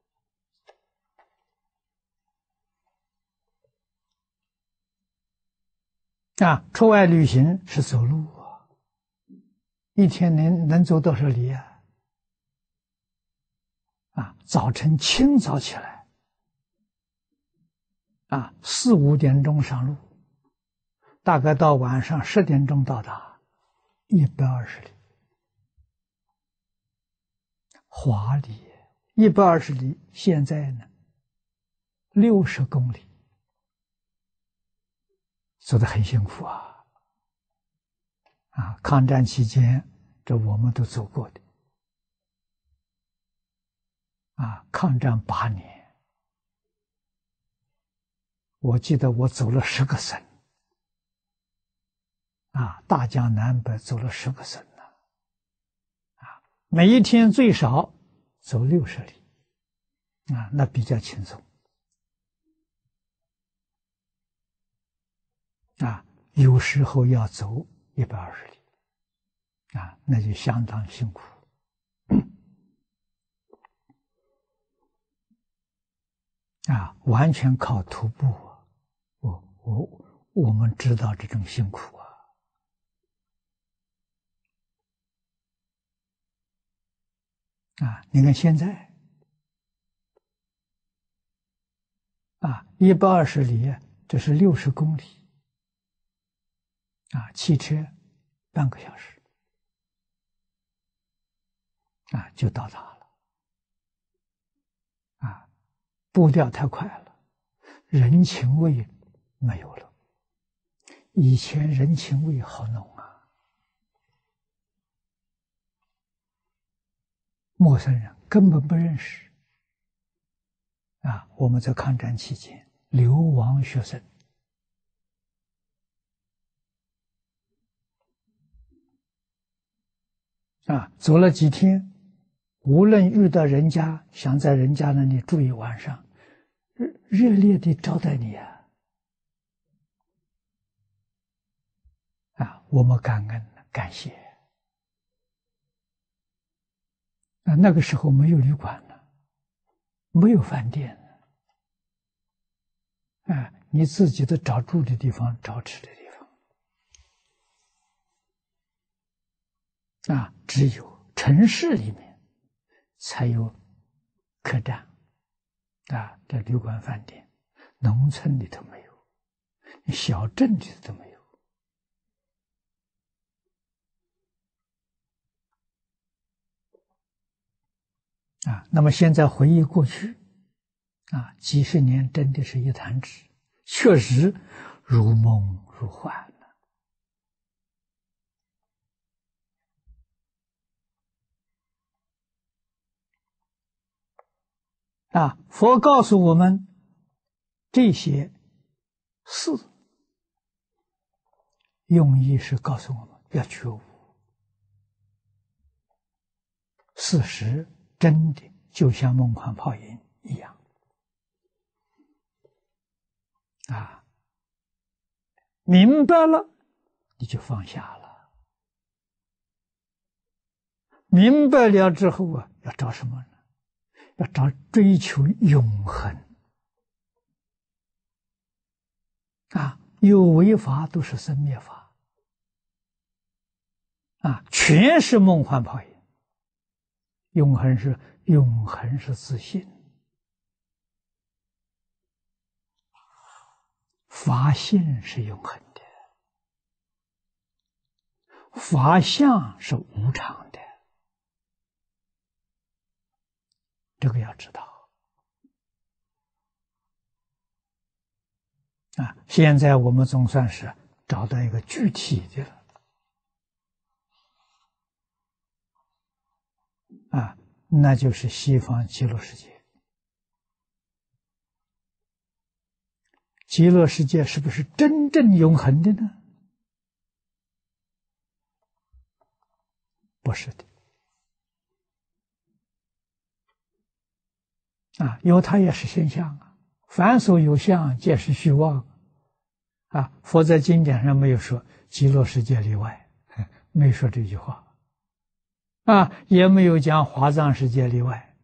出外旅行是走路一天能走多少里早晨清早起来4、5点钟上路，大概到晚上10点钟到达，120里，华里120里，现在呢60公里，走得很辛苦抗战期间这我们都走过的抗战8年，我记得我走了10个省，大江南北走了10个省呢，每一天最少走60里，那比较轻松，有时候要走120里，那就相当辛苦。完全靠徒步我们知道这种辛苦你看现在120里，这是60公里汽车半个小时就到达了步调太快了，人情味没有了。以前人情味好浓陌生人根本不认识我们在抗战期间流亡学生走了几天，无论遇到人家，想在人家那里住一晚上，热烈的招待你我们感恩感谢那个时候没有旅馆呢，没有饭店你自己的找住的地方，找吃的地方只有城市里面才有客栈这旅馆饭店，农村里头没有，小镇里头都没有那么现在回忆过去几十年真的是一弹指，确实如梦如幻佛告诉我们这些事，用意是告诉我们要觉悟，事实真的就像梦幻泡影一样明白了你就放下了，明白了之后要找什么呢？要找追求永恒有为法都是生灭法全是梦幻泡影。永恒是自信，法性是永恒的，法相是无常的，这个要知道现在我们总算是找到一个具体的了那就是西方极乐世界。极乐世界是不是真正永恒的呢？不是的因为它也是现象凡所有相，皆是虚妄佛在经典上没有说极乐世界例外，没说这句话也没有讲华藏世界例外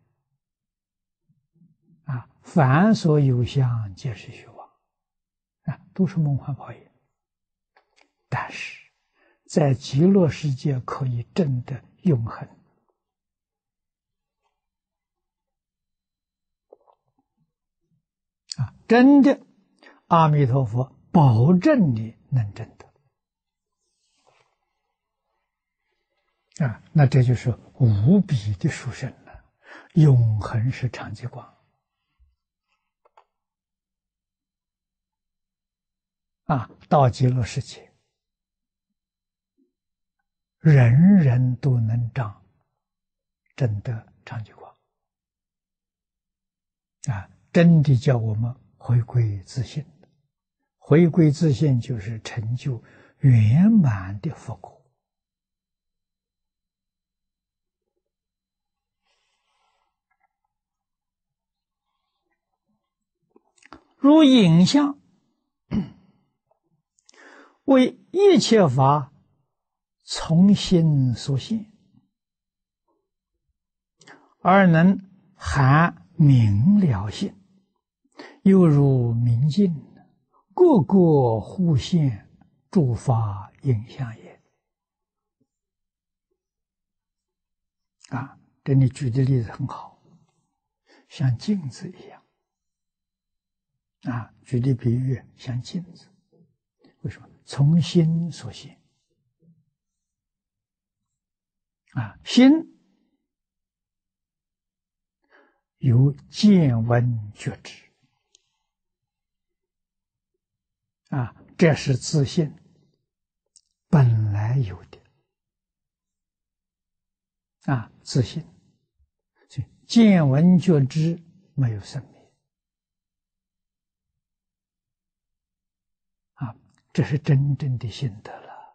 凡所有相，皆是虚妄都是梦幻泡影。但是在极乐世界可以证得永恒真的阿弥陀佛保证你能证得那这就是无比的殊胜了。永恒是常寂光到极乐世界人人都能证得常寂光真的叫我们回归自信。回归自信就是成就圆满的佛果。如影像，为一切法从心所现，而能含明了性，犹如明镜，个个互现，诸法影像也。这里举的例子很好，像镜子一样。举的比喻像镜子，为什么？从心所现。心有见闻觉知，这是自信本来有的。自信，所以见闻觉知没有生灭。这是真正的心得了。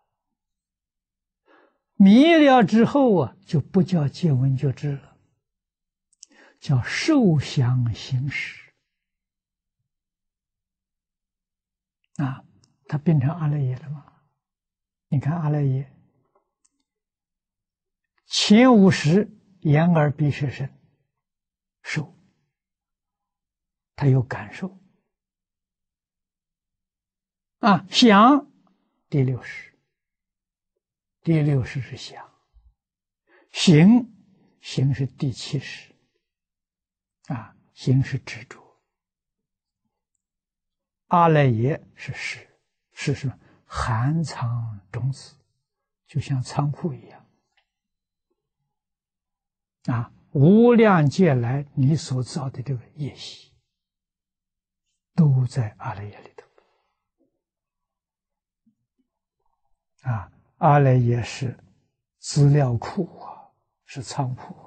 迷了之后就不叫见闻觉知了，叫受想行识。它变成阿赖耶了吗？你看阿赖耶，前五识眼耳鼻舌身受，他有感受。想第六识，第六识是想。行是第七识，行是执着。阿赖耶是识，是什么？含藏种子，就像仓库一样。无量劫来你所造的这个业习，都在阿赖耶里头。阿赖耶是资料库是仓库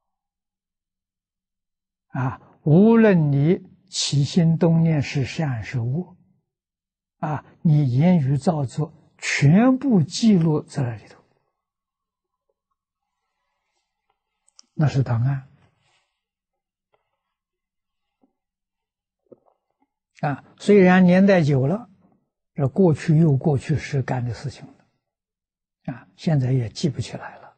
无论你起心动念是善是恶你言语造作全部记录在那里头，那是档案虽然年代久了，这过去又过去时干的事情了现在也记不起来了。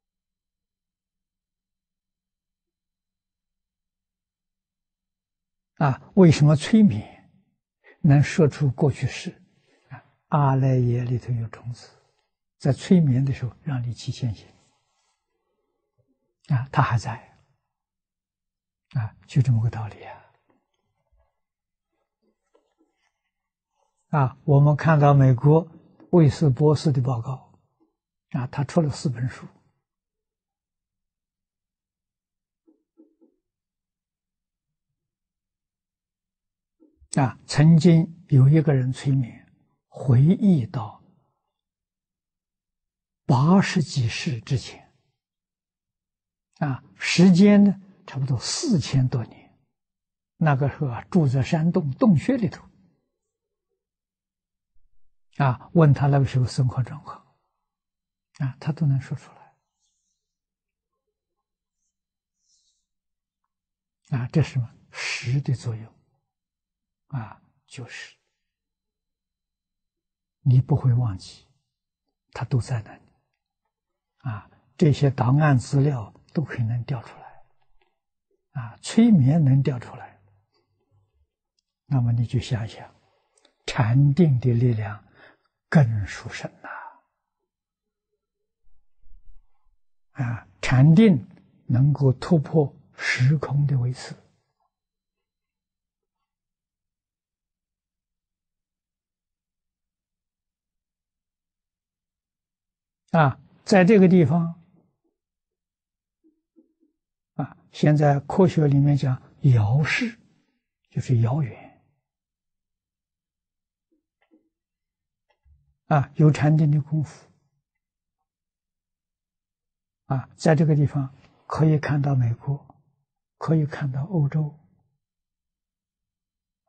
为什么催眠能说出过去式？阿赖耶里头有种子，在催眠的时候让你起现行它还在就这么个道理我们看到美国魏斯博士的报告他出了4本书曾经有一个人催眠，回忆到80几世之前时间呢差不多4000多年，那个时候住在山洞穴里头问他那个时候生活状况他都能说出来这是什么？识的作用就是你不会忘记，它都在那里这些档案资料都可以能调出来催眠能调出来，那么你就想想禅定的力量更殊胜禅定能够突破时空的维持在这个地方现在科学里面讲遥视，就是遥远有禅定的功夫在这个地方可以看到美国，可以看到欧洲，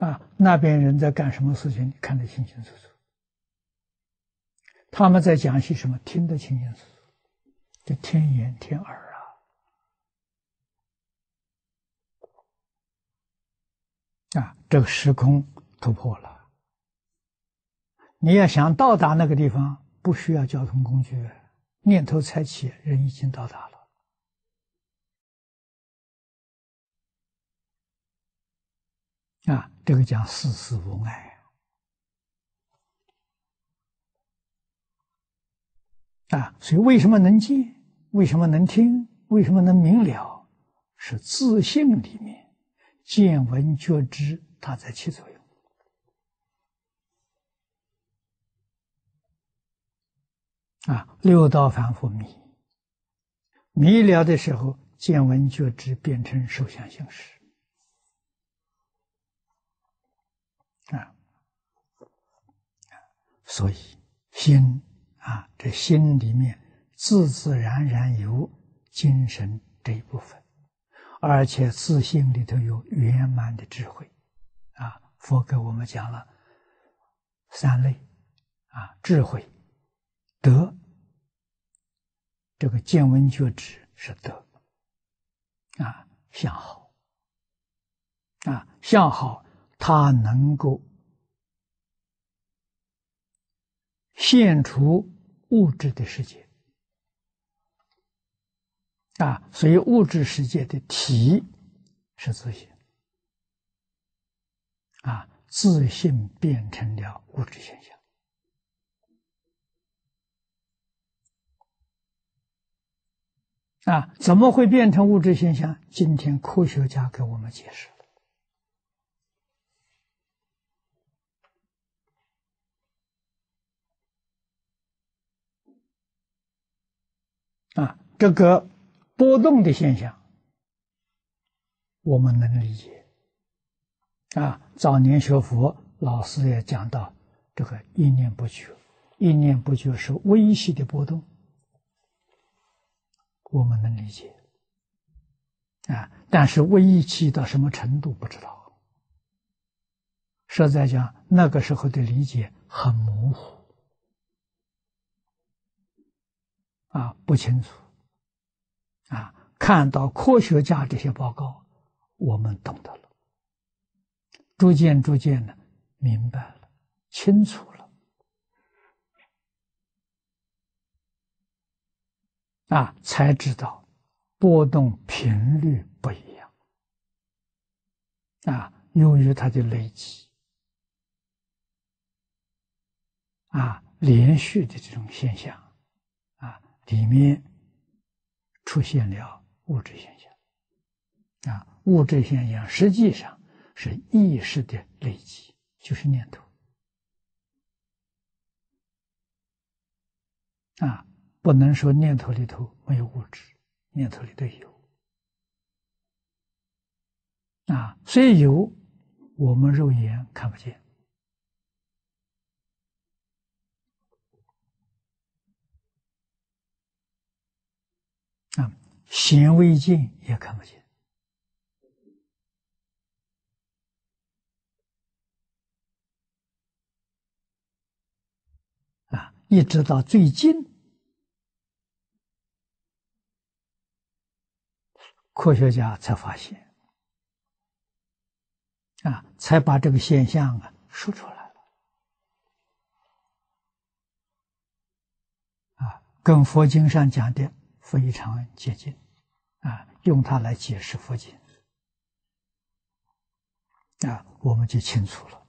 那边人在干什么事情，你看得清清楚楚。他们在讲些什么，听得清清楚楚，这天眼天耳这个时空突破了。你要想到达那个地方，不需要交通工具，念头才起，人已经到达了。这个讲世事无碍所以为什么能见？为什么能听？为什么能明了？是自性里面见闻觉知，它在起作用。六道凡夫迷，迷了的时候，见闻觉知变成受想行识所以心这心里面自自然然有精神这一部分，而且自性里头有圆满的智慧佛给我们讲了三类智慧、德，这个见闻觉知是德相好相好，它能够现出物质的世界所以物质世界的体是自性自性变成了物质现象怎么会变成物质现象？今天科学家给我们解释了这个波动的现象我们能理解早年学佛老师也讲到这个一念不觉，一念不觉是微细的波动，我们能理解但是微细到什么程度不知道，实在讲那个时候的理解很模糊不清楚看到科学家这些报告，我们懂得了，逐渐的明白了，清楚了才知道波动频率不一样由于它的累积连续的这种现象里面出现了物质现象物质现象实际上是意识的累积，就是念头不能说念头里头没有物质，念头里头有虽有，我们肉眼看不见显微镜也看不见一直到最近科学家才发现才把这个现象说出来了跟佛经上讲的非常接近用它来解释佛经我们就清楚了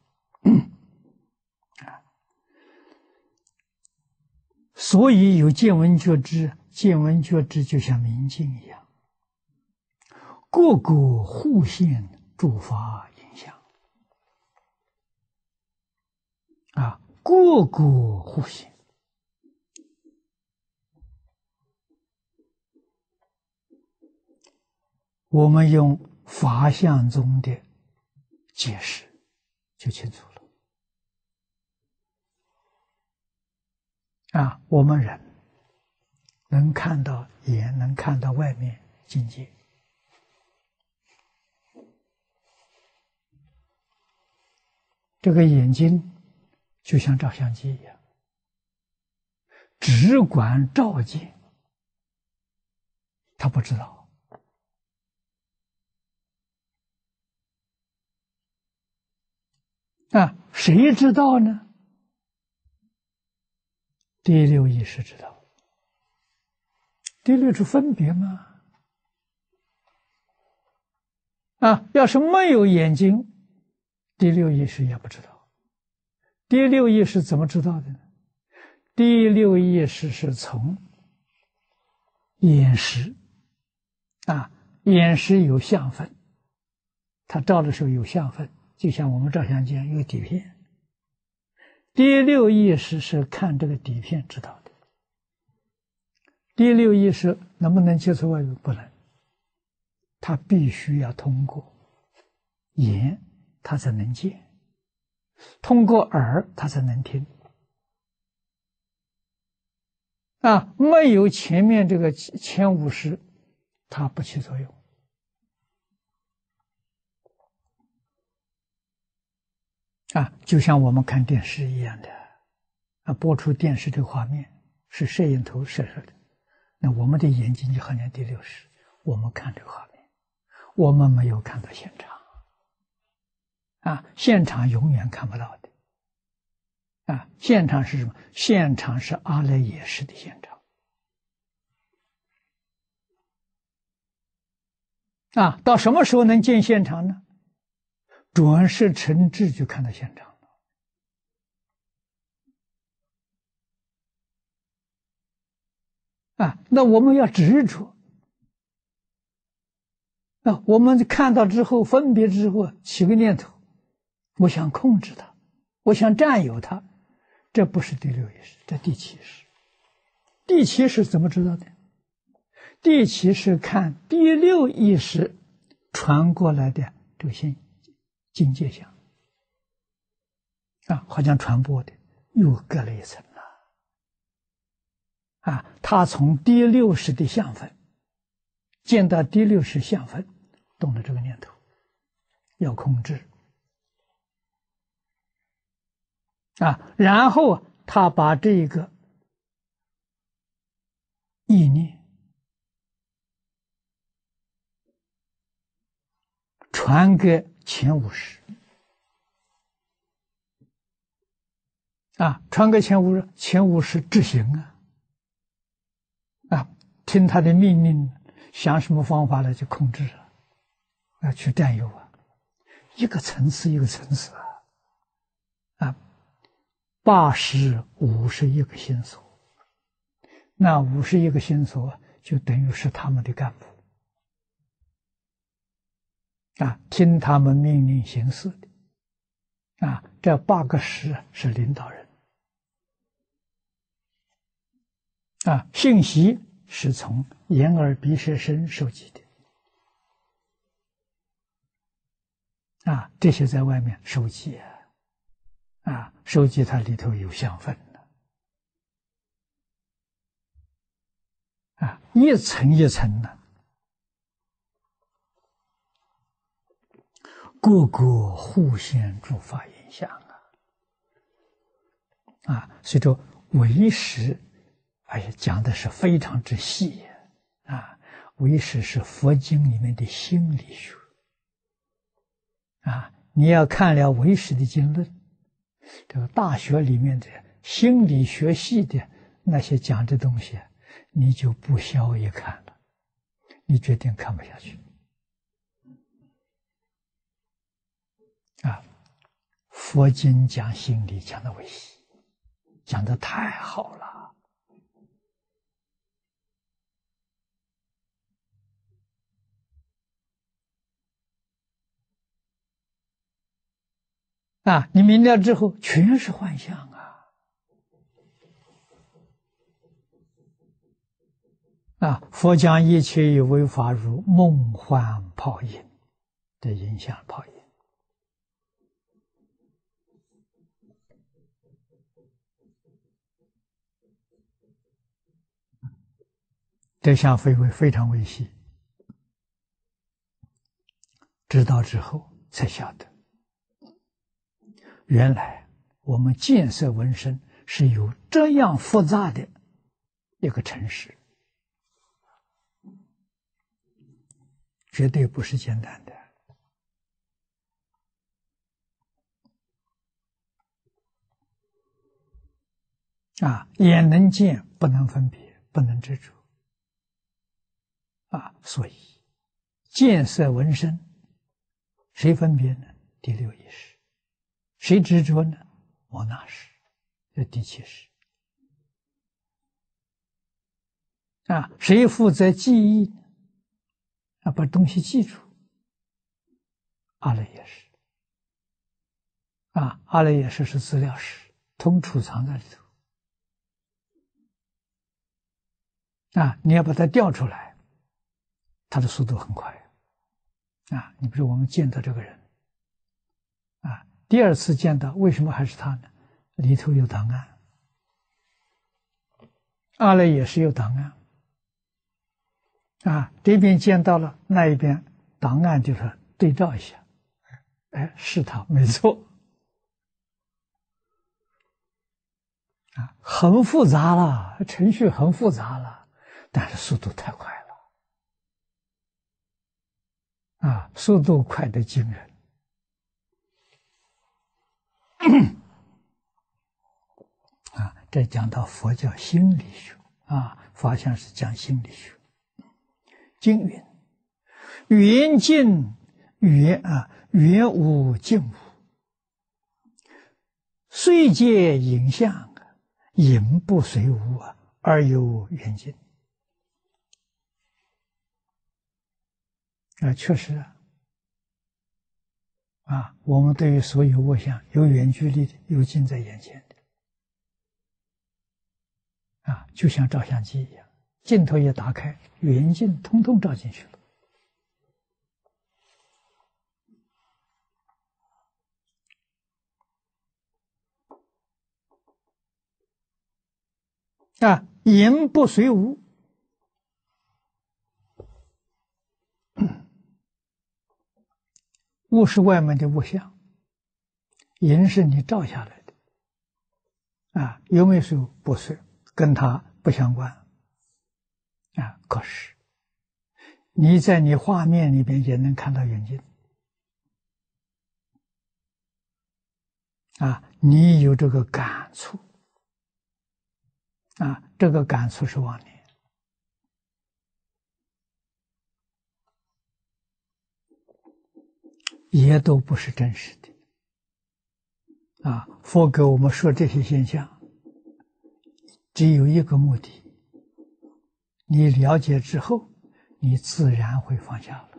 所以有见闻觉知，见闻觉知就像明镜一样，个个互现诸法影像个个互现我们用法相中的解释就清楚了我们人能看到眼，能看到外面境界这个眼睛就像照相机一样，只管照见，他不知道。谁知道呢？第六意识知道。第六是分别吗？要是没有眼睛，第六意识也不知道。第六意识怎么知道的呢？第六意识是从眼识眼识有相分，它照的时候有相分，就像我们照相机有底片。第六意识是看这个底片知道的。第六意识能不能接触外物？不能，它必须要通过眼，它才能见；通过耳，它才能听。没有前面这个前五识，它不起作用。就像我们看电视一样的，播出电视这个画面是摄影头摄出的，那我们的眼睛就好像第六识，我们看这个画面，我们没有看到现场，现场永远看不到的。现场是什么？现场是阿赖耶识的现场。到什么时候能见现场呢？转识成智就看到现场了。那我们要执着。我们看到之后，分别之后起个念头，我想控制它，我想占有它，这不是第六意识，这第七识。第七识怎么知道的？第七识看第六意识传过来的这个境界相，好像传播的又隔了一层了。他从第六识的相分见到第六识相分，动了这个念头，要控制。然后他把这个意念传给前五识。传给前五识，前五识执行听他的命令，想什么方法来去控制去占有一个层次一个层次80、51个心所，那51个心所就等于是他们的干部听他们命令行事的这8个识是领导人信息是从眼耳鼻舌身收集的这些在外面收集收集它里头有相分的一层一层的，各个互现诸法影响所以说唯识讲的是非常之细唯识是佛经里面的心理学你要看了唯识的经论，这个大学里面的心理学系的那些讲的东西，你就不消一看了，你决定看不下去佛经讲心理讲的唯识，讲的太好了你明了之后全是幻象佛讲一切以为法如梦幻泡影的影响泡影这项非常微细，知道之后才晓得原来我们见色闻声是有这样复杂的一个程式，绝对不是简单的。眼能见，不能分别，不能执着。所以见色闻声，谁分别呢？第六意识。谁执着呢？我那识，这第七识。谁负责记忆呢？把东西记住。阿赖耶识。阿赖耶识是资料室，通储藏在里头。你要把它调出来，它的速度很快。你比如我们见到这个人，第二次见到，为什么还是他呢？里头有档案，阿赖也是有档案。这边见到了，那一边档案就是对照一下，是他，没错。很复杂了，程序很复杂了，但是速度太快了，速度快得惊人。这讲到佛教心理学，法相是讲心理学。经云：缘尽缘无尽无，虽见影像，影不随无而有缘尽。确实我们对于所有物象，有远距离的，有近在眼前的。就像照相机一样，镜头也打开，远近通通照进去了。影不随无，物是外面的物象，影是你照下来的。有没有随？不随，跟它不相关。可是你在你画面里边也能看到远近。你有这个感触。这个感触是妄念。也都不是真实的。佛给我们说这些现象，只有一个目的，你了解之后，你自然会放下了。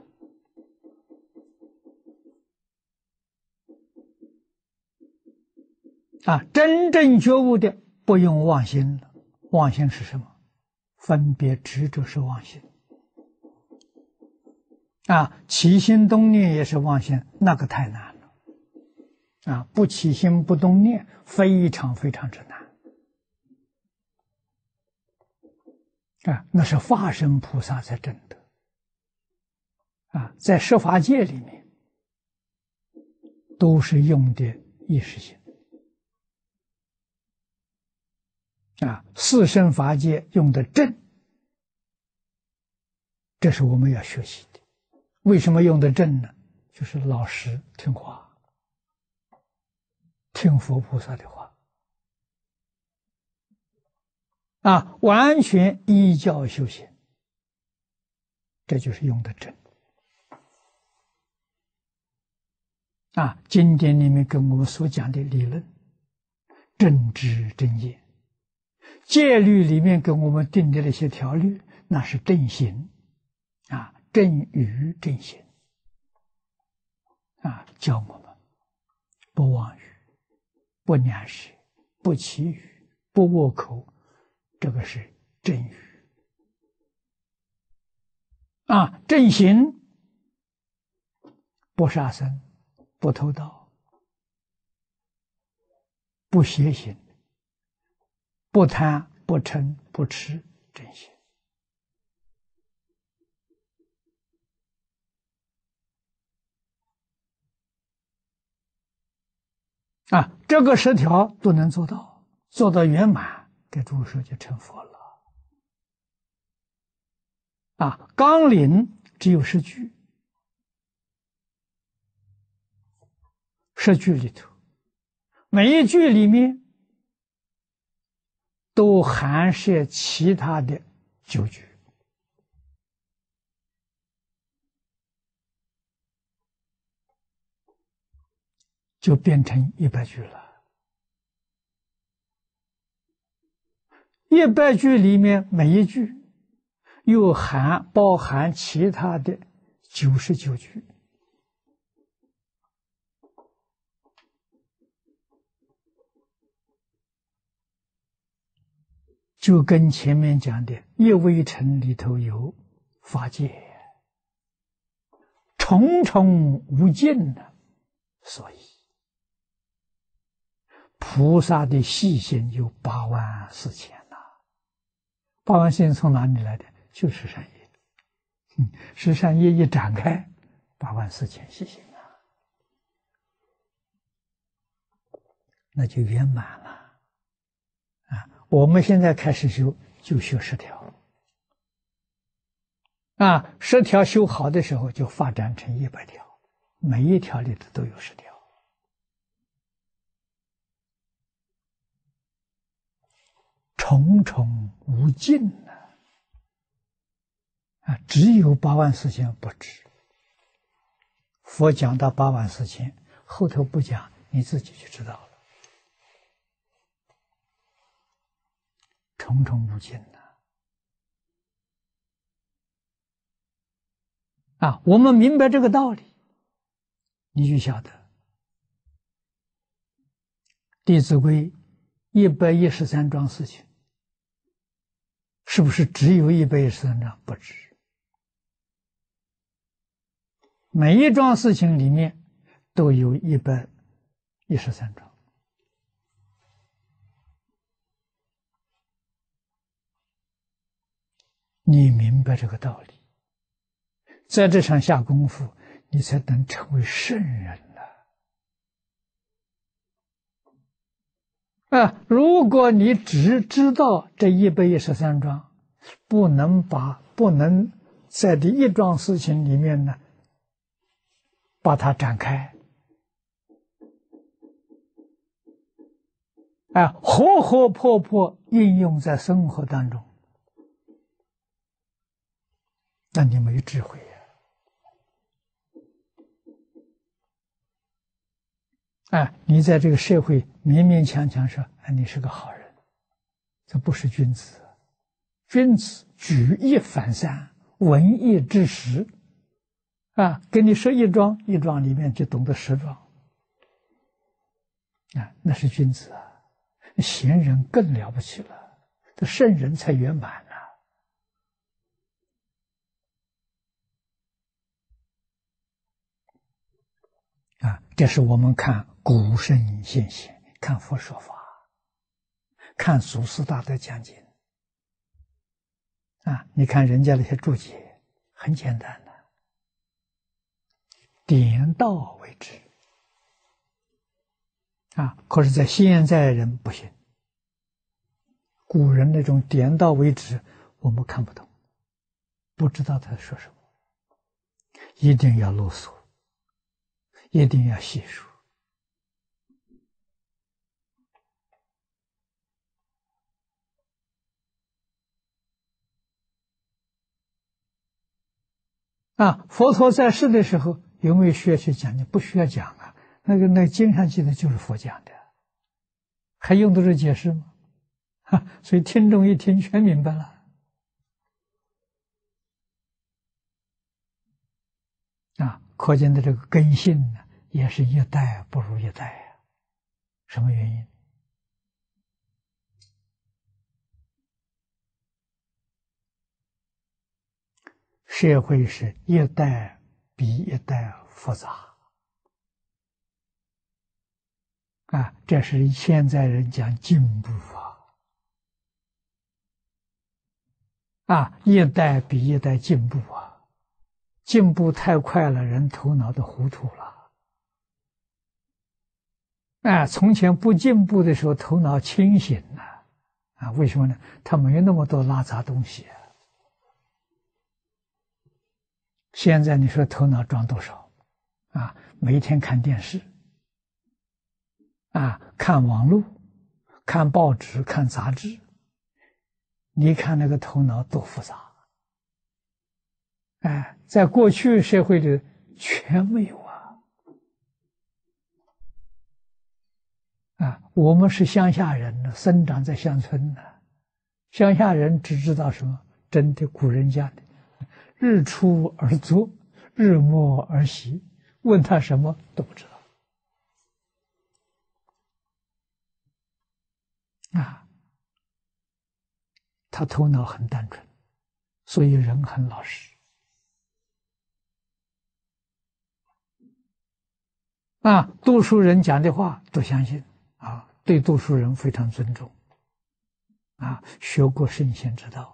真正觉悟的不用妄心了。妄心是什么？分别执着是妄心。起心动念也是妄心，那个太难了。不起心不动念，非常非常之难。那是化身菩萨才证得。在十法界里面，都是用的意识心。四圣法界用的正，这是我们要学习的。为什么用的正呢？就是老实听话，听佛菩萨的话。完全依教修行，这就是用的正。经典里面跟我们所讲的理论，正知正见。戒律里面给我们定的那些条律，那是正行。正语正行。教我们不妄语，不两舌，不绮语，不恶口，这个是正语。正行，不杀生，不偷盗，不邪行，不贪，不嗔，不痴，正行。 这个10条都能做到，做到圆满，给诸位说就成佛了。纲领只有10句，10句里头，每一句里面都含摄其他的9句，就变成100句了。100句里面每一句又包含其他的99句，就跟前面讲的一微尘里头有法界，重重无尽的，所以菩萨的细心有84000呐。84000从哪里来的？就十善业。十善业一展开，84000细心啊，那就圆满了。我们现在开始修，就修10条。10条修好的时候，就发展成100条，每一条里头都有10条。重重无尽只有84000不止。佛讲到84000，后头不讲，你自己就知道了。重重无尽我们明白这个道理，你就晓得《弟子规》113桩事情，是不是只有113桩？不止。每一桩事情里面都有113桩。你明白这个道理，在这上下功夫，你才能成为圣人了。如果你只知道这113桩，不能在这一桩事情里面呢，把它展开，活活泼泼应用在生活当中，那你没智慧你在这个社会勉勉强强说你是个好人，这不是君子。君子举一反三，闻一知十跟你说一桩，一桩里面就懂得10桩那是君子贤人更了不起了，这圣人才圆满这是我们看古圣先贤，看佛说法，看祖师大德讲经你看人家那些注解很简单的，点到为止可是在现在人不行，古人那种点到为止我们看不懂，不知道他在说什么，一定要啰嗦，一定要细数佛陀在世的时候有没有需要去讲？你不需要讲那个经上记的就是佛讲的，还用得着解释吗？所以听众一听全明白了可见的这个根性呢，也是一代不如一代什么原因？社会是一代比一代复杂这是现在人讲进步一代比一代进步进步太快了，人头脑都糊涂了从前不进步的时候，头脑清醒了，为什么呢？他没有那么多拉杂东西。现在你说头脑装多少？每天看电视，看网络，看报纸，看杂志，你看那个头脑多复杂。在过去社会里全没有我们是乡下人，生长在乡村的，乡下人只知道什么？真的古人家的日出而作，日没而息，问他什么都不知道。他头脑很单纯，所以人很老实。读书人讲的话都相信，对读书人非常尊重，学过圣贤之道。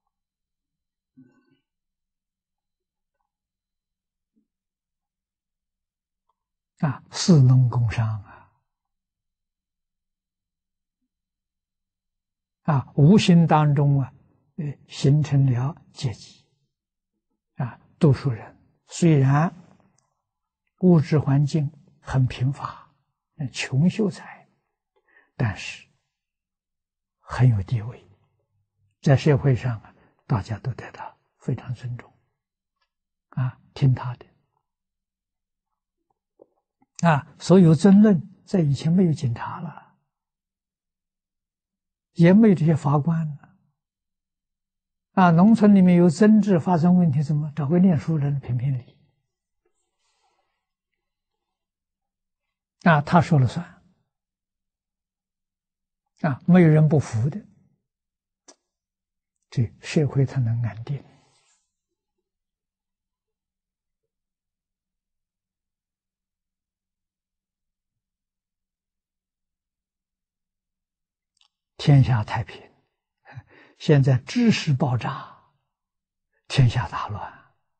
士农工商无形当中形成了阶级。读书人虽然物质环境很贫乏，穷秀才，但是很有地位，在社会上大家都对他非常尊重，听他的。所有争论在以前没有警察了，也没有这些法官了。农村里面有争执发生问题，怎么找个念书人评评理？他说了算。没有人不服的，这社会才能安定。天下太平。现在知识爆炸，天下大乱。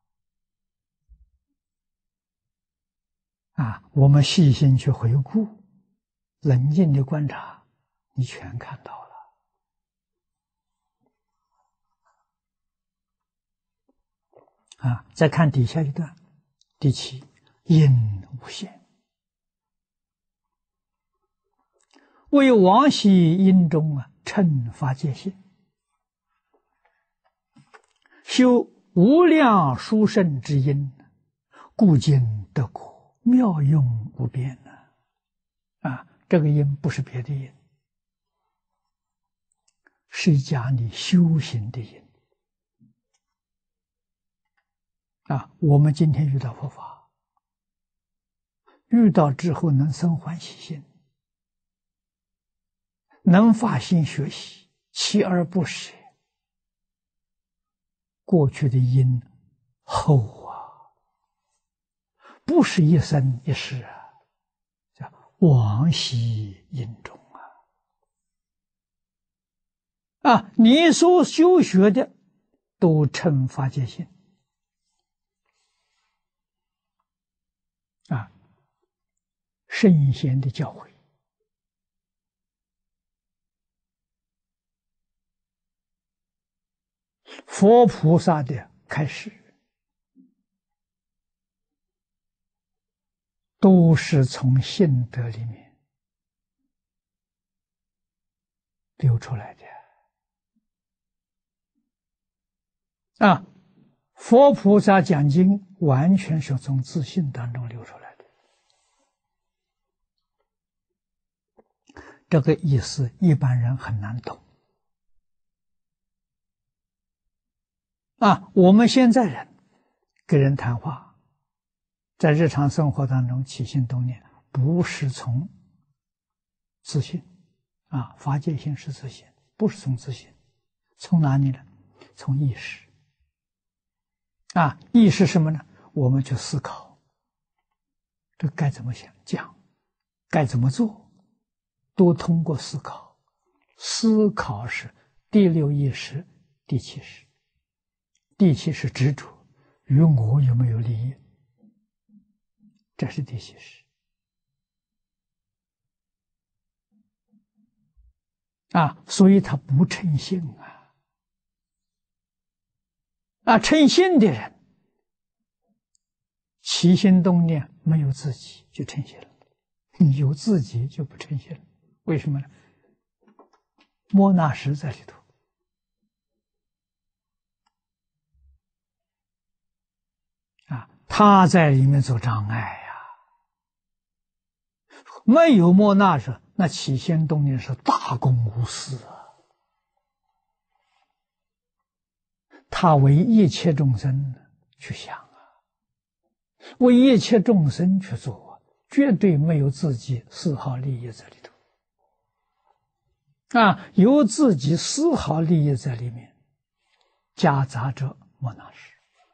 我们细心去回顾，冷静的观察，你全看到了。再看底下一段，第7，因无限。为往昔因中称法界性，修无量殊胜之因，故今得果妙用无边这个因不是别的因，是讲你修行的因。我们今天遇到佛法，遇到之后能生欢喜心，能发心学习，锲而不舍，过去的因厚不是一生一世叫往昔因中你所修学的都称法界性圣贤的教诲，佛菩萨的开示，都是从信德里面流出来的佛菩萨讲经完全是从自信当中流出来的。这个意思一般人很难懂我们现在人跟人谈话，在日常生活当中起心动念，不是从自信法界性是自信，不是从自信，从哪里呢？从意识意识什么呢？我们去思考，这该怎么想讲，该怎么做，都通过思考。思考是第6意识，第7识。第7是执着，与我有没有利益？这是第7识所以他不称心称心的人，起心动念没有自己就称心了，有自己就不称心了。为什么呢？莫那识在里头。他在里面做障碍呀。没有莫那识，那起心动念是大公无私他为一切众生去想为一切众生去做绝对没有自己丝毫利益在里头有自己丝毫利益在里面，夹杂着莫那识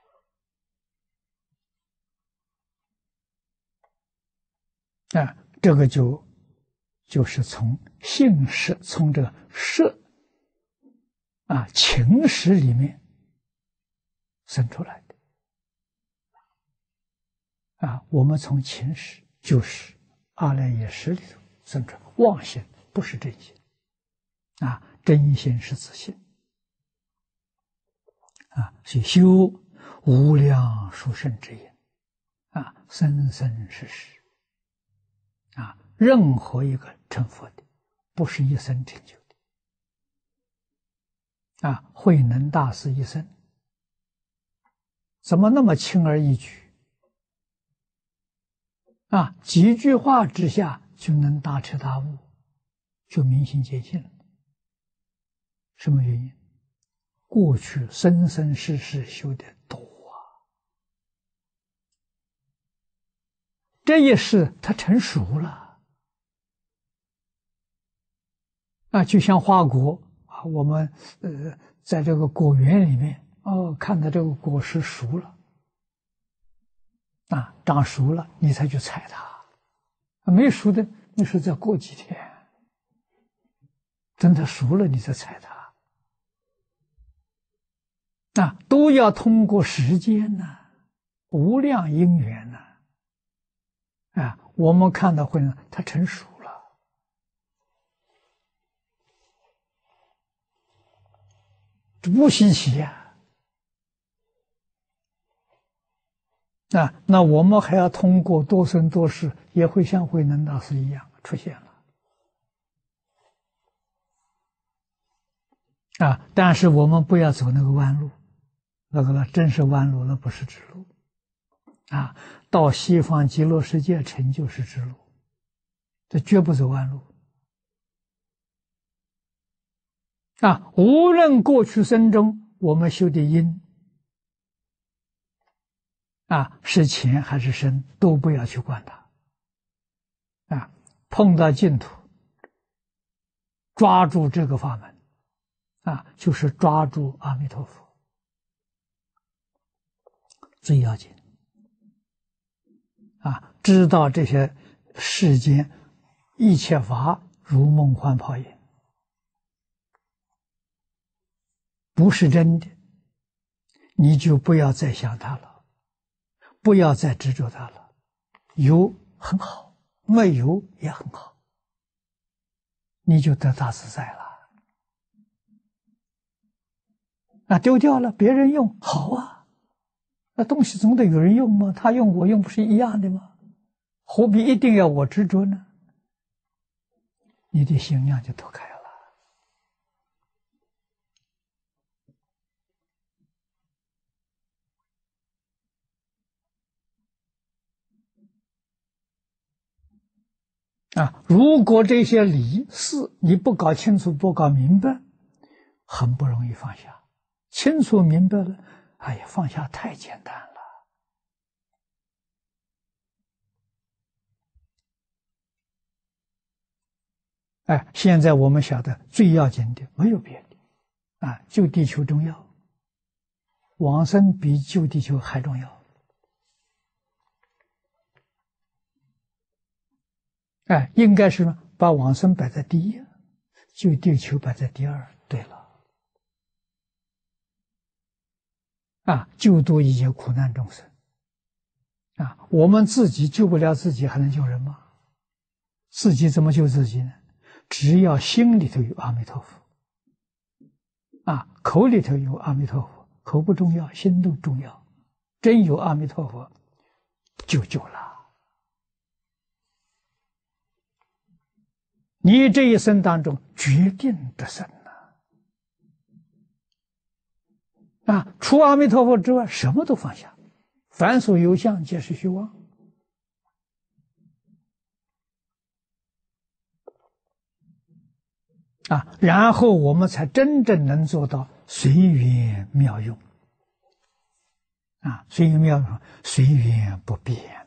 这个就是从性识，从这个识情识里面生出来的我们从情识就是阿赖耶识里头生出妄心，不是真心真心是自信所以修无量殊胜之因生生世世任何一个成佛的不是一生成就的慧能大师一生怎么那么轻而易举几句话之下就能大彻大悟，就明心见性了。什么原因？过去生生世世修的多这一世他成熟了就像花果我们在这个果园里面看到这个果实熟了长熟了你才去采它没熟的你说再过几天等它熟了你再采它都要通过时间无量因缘我们看到会它成熟了这不稀奇那我们还要通过多生多世，也会像慧能大师一样出现了但是我们不要走那个弯路，那个真是弯路，那不是直路到西方极乐世界成就是直路，这绝不走弯路无论过去生中我们修的因是钱还是身，都不要去管它碰到净土抓住这个法门就是抓住阿弥陀佛最要紧知道这些世间一切法如梦幻泡影，不是真的，你就不要再想它了，不要再执着它了。有很好，没有也很好，你就得大自在了。丢掉了别人用好那东西总得有人用吗？他用我用不是一样的吗？何必一定要我执着呢？你的心量就脱开了如果这些理事你不搞清楚不搞明白，很不容易放下。清楚明白了，哎呀，放下太简单了。现在我们晓得最要紧的没有别的救地球重要，往生比救地球还重要。应该是把往生摆在第一，救地球摆在第二。对了，救度一切苦难众生我们自己救不了自己，还能救人吗？自己怎么救自己呢？ 只要心里头有阿弥陀佛，口里头有阿弥陀佛，口不重要，心都重要。真有阿弥陀佛，就救了。你这一生当中决定得生除阿弥陀佛之外，什么都放下，凡所有相，皆是虚妄。然后我们才真正能做到随缘妙用。随缘妙用，随缘不变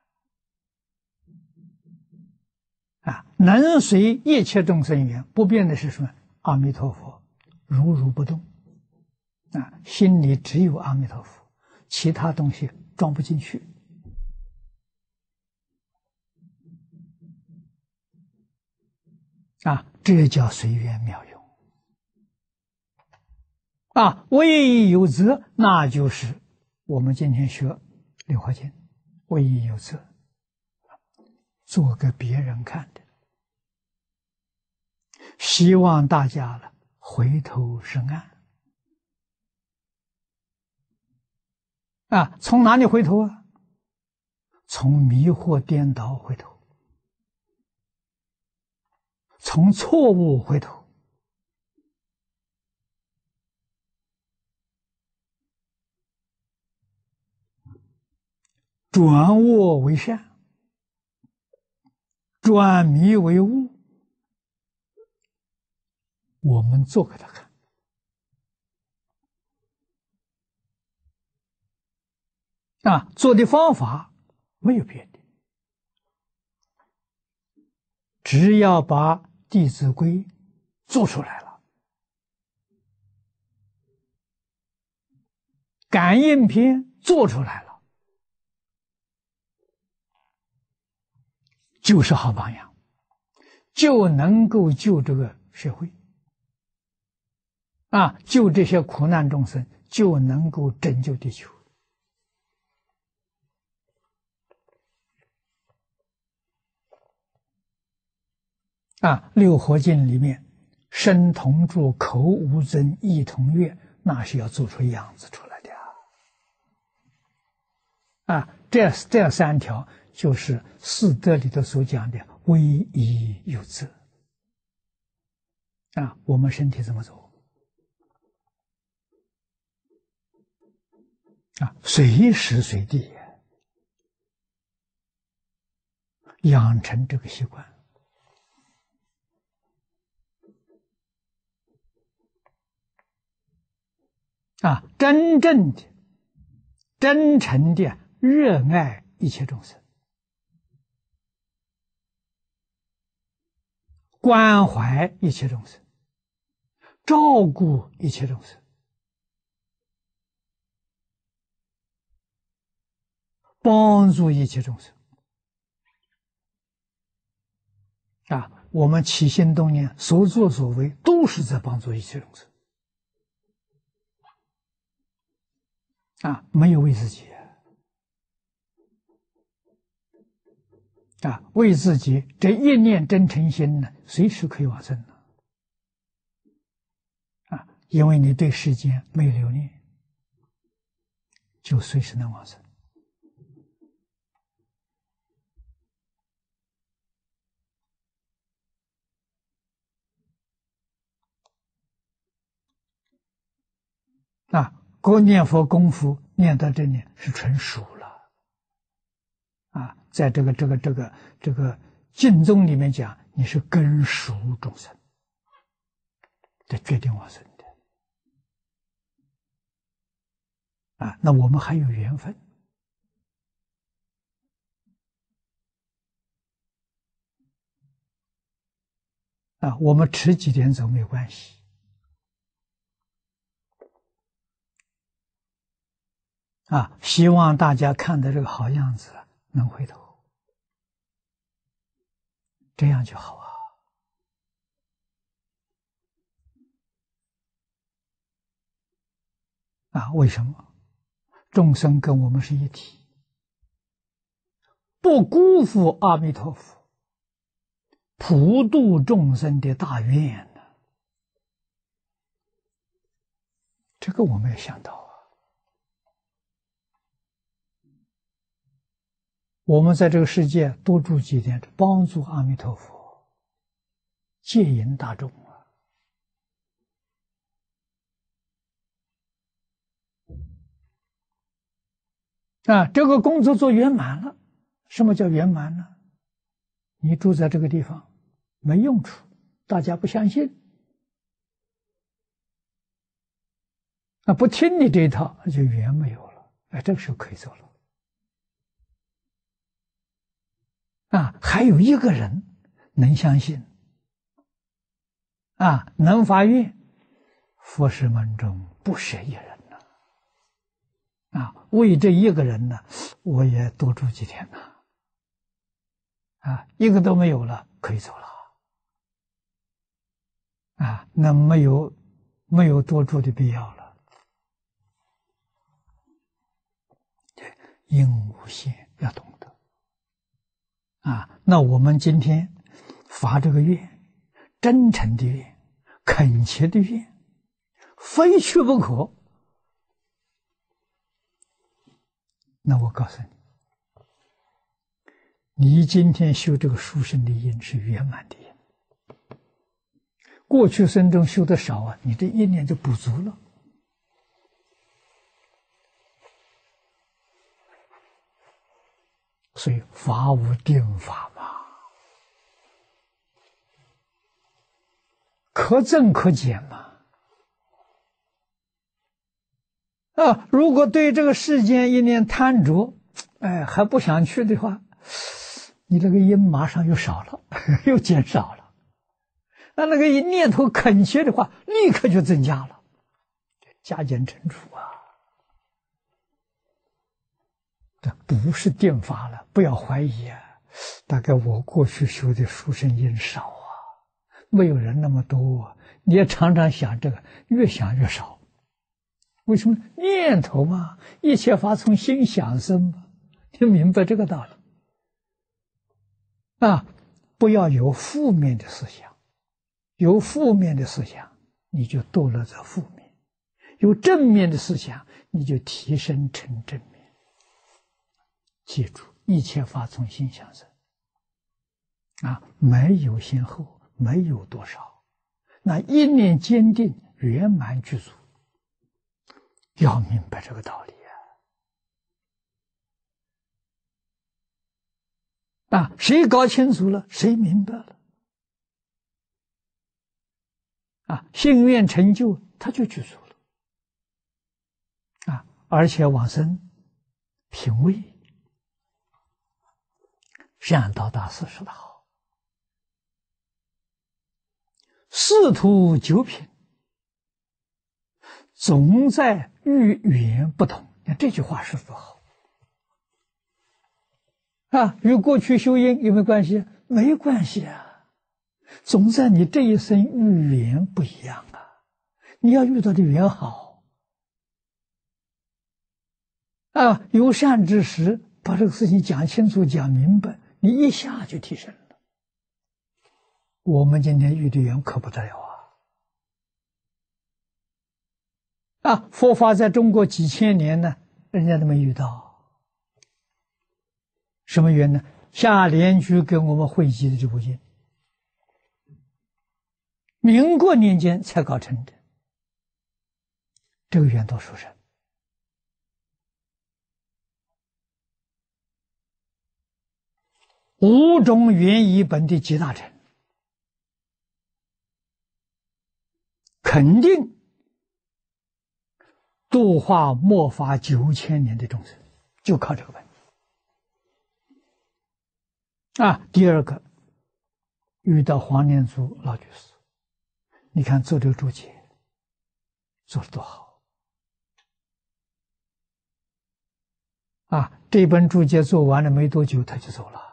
能随一切众生缘不变的是什么？阿弥陀佛如如不动。心里只有阿弥陀佛，其他东西装不进去。这叫随缘妙用。唯一有则，那就是我们今天学《莲华经》，唯一有则，做给别人看的。希望大家回头是岸。从哪里回头？从迷惑颠倒回头，从错误回头。转恶为善，转迷为悟，我们做给他看。做的方法没有别的，只要把《弟子规》做出来了，感应篇做出来了，就是好榜样，就能够救这个社会救这些苦难众生，就能够拯救地球。六合经里面，身同住，口无争，意同悦，那是要做出样子出来的这三条就是四德里头所讲的唯一有则。我们身体怎么走？随时随地养成这个习惯。真正的、真诚的热爱一切众生，关怀一切众生，照顾一切众生，帮助一切众生。我们起心动念、所作所为，都是在帮助一切众生。没有为自己为自己这一念真诚心呢，随时可以往生因为你对世间没有留恋，就随时能往生。过念佛功夫念到这里是纯熟了在这个经宗里面讲，你是根熟众生的决定往生的那我们还有缘分我们迟几点走没有关系希望大家看的这个好样子能回头，这样就好为什么？众生跟我们是一体，不辜负阿弥陀佛， 普度众生的大愿呢。这个我没有想到啊。我们在这个世界多住几天，帮助阿弥陀佛戒引大众啊，这个工作做圆满了。什么叫圆满呢？你住在这个地方没用处，大家不相信，不听你这一套，那就缘没有了。这个时候可以走了。还有一个人能相信，能发愿，佛事门中不舍一人呢。为这一个人呢，我也多住几天呢。一个都没有了，可以走了。那没有多住的必要了。对，应无限要懂得。那我们今天发这个愿，真诚的愿，恳切的愿，非去不可。那我告诉你，你今天修这个殊胜的因是圆满的因。过去生中修的少你这一念就补足了。所以法无定法嘛，可增可减嘛。如果对这个世间一念贪着，还不想去的话，你这个因马上又少了，又减少了。那个念头恳切的话，立刻就增加了，加减乘除啊。这不是定法了，不要怀疑啊。大概我过去修的殊胜因少没有人那么多你也常常想这个，越想越少。为什么？念头嘛，一切法从心想生嘛，你明白这个道理不要有负面的思想，有负面的思想你就堕落在负面，有正面的思想你就提升成正面。记住，一切法从心想生没有先后，没有多少，那一念坚定圆满具足。要明白这个道理谁搞清楚了，谁明白了心愿成就，他就具足了而且往生品位。善导大师说得好，四图九品总在遇缘不同。这句话说得好与过去修因有没有关系？没关系总在你这一生遇缘不一样你要遇到的缘好有善知识把这个事情讲清楚讲明白，你一下就提升了。我们今天遇的缘可不得了佛法在中国几千年呢，人家都没遇到。什么缘呢？下莲居给我们汇集的这部经，民国年间才搞成的，这个缘多殊胜。五种缘一本的集大成，肯定度化末法9000年的众生，就靠这个本第二个，遇到黄念祖老居士，你看做这个注解做得多好这本注解做完了没多久他就走了。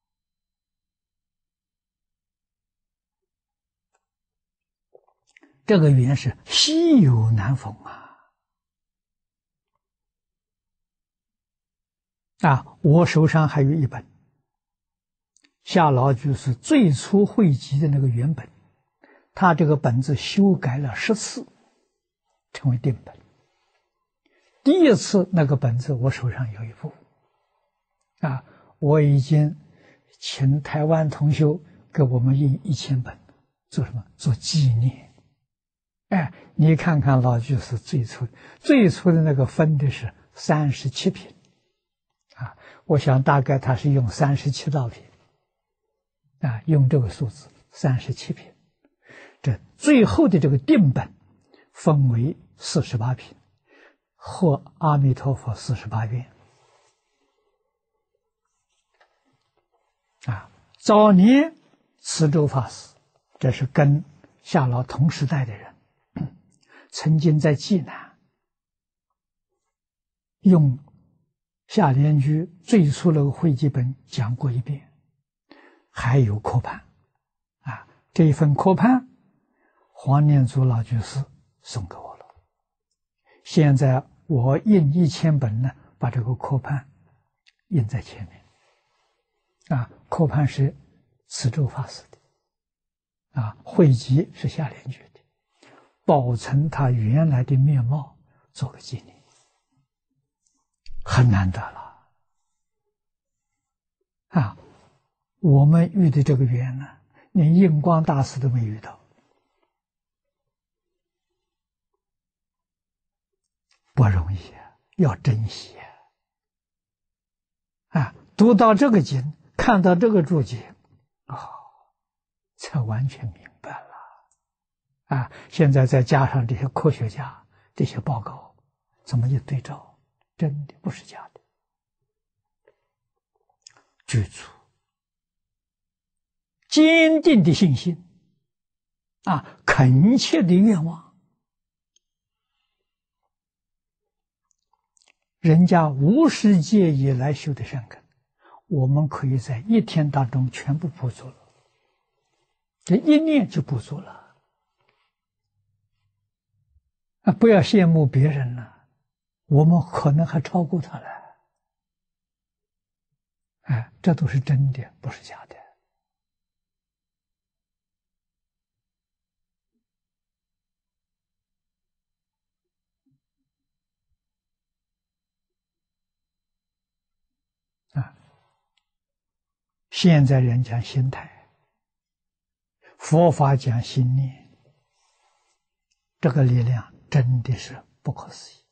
这个缘是稀有难逢我手上还有一本夏老居士最初汇集的那个原本，他这个本子修改了10次，成为定本。第一次那个本子我手上有一部，我已经请台湾同修给我们印1000本，做什么？做纪念。你看看老居士最初的那个分的是37品，我想大概他是用37道品，用这个数字37品。这最后的这个定本分为48品，或阿弥陀佛48愿。早年慈州法师，这是跟夏老同时代的人，曾经在济南用夏莲居最初那个汇集本讲过一遍，还有科判这一份科判黄念祖老居士送给我了。现在我印1000本呢，把这个科判印在前面。科判是慈州法师的，汇集是夏莲居的，保存他原来的面貌，做个纪念，很难得了。我们遇的这个缘呢，连印光大师都没遇到，不容易要珍惜读到这个经，看到这个注解，才完全明白了。现在再加上这些科学家这些报告，这么一对照，真的不是假的。具足坚定的信心，恳切的愿望，人家无始劫以来修的善根，我们可以在一天当中全部补足了，这一念就补足了。不要羡慕别人了，我们可能还超过他了。这都是真的，不是假的。现在人讲心态，佛法讲心念，这个力量真的是不可思议。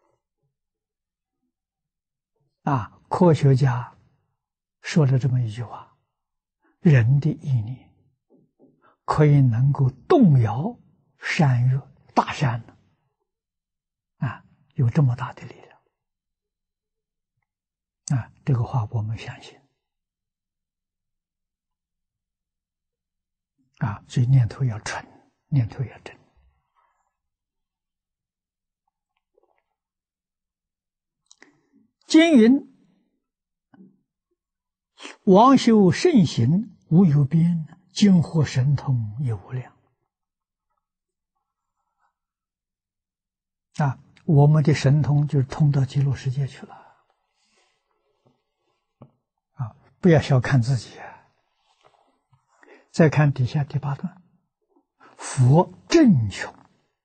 科学家说了这么一句话：人的意念可以能够动摇山岳大山呢，有这么大的力量。这个话我们相信。所以念头要纯，念头要真。经云：王修圣行无有边，今获神通也无量。我们的神通就是通到极乐世界去了。不要小看自己。再看底下第8段，佛正穷。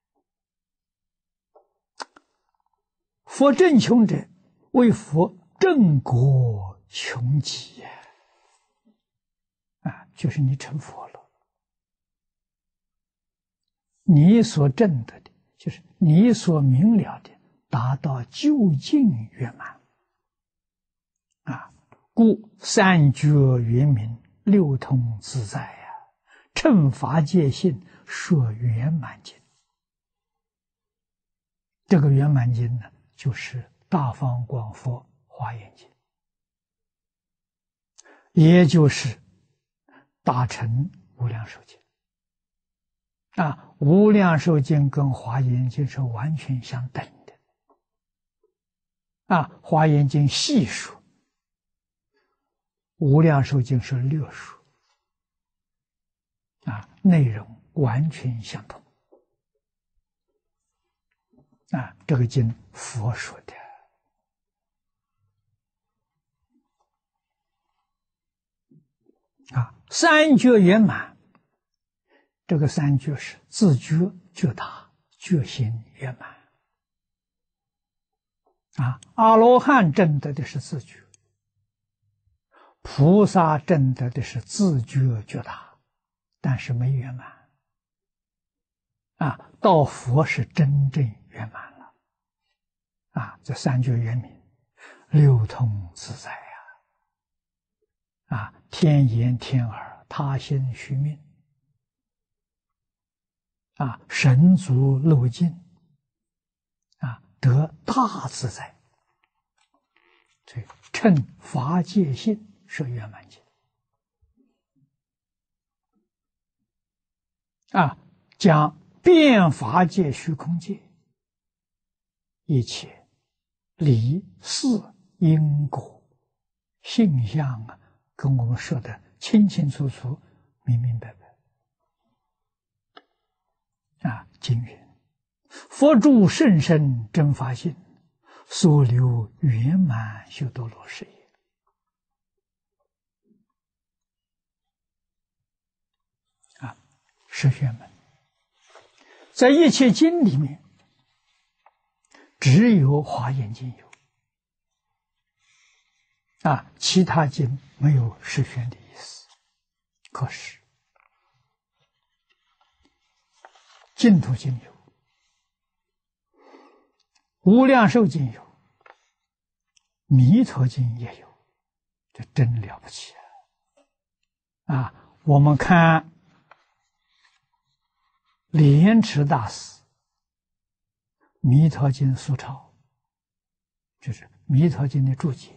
佛正穷者，为佛正果穷极就是你成佛了，你所证得的，就是你所明了的，达到究竟圆满故三觉圆明，六通自在乘法界性，说圆满经。这个圆满经呢，就是大方广佛华严经，也就是大乘无量寿经。无量寿经跟华严经是完全相等的。华严经细数，无量寿经是略数。内容完全相同。这个经佛说的。 三觉圆满，这个三觉是自觉觉大，觉心圆满。阿罗汉证得的是自觉，菩萨证得的是自觉觉大，但是没圆满。到佛是真正圆满了。这三觉圆明，流通自在呀。天眼天耳，他心虚命。神足漏尽。得大自在。所以趁法界性是圆满境。讲遍法界虚空界，一切理事因果性相跟我们说的清清楚楚、明明白白。经云：佛住甚深真法性，所留圆满修多罗事业。是圆满。在一切经里面，只有华严经有。其他经没有十玄的意思。可是净土经有，无量寿经有，弥陀经也有，这真了不起我们看莲池大师弥陀经疏钞，就是弥陀经的注解。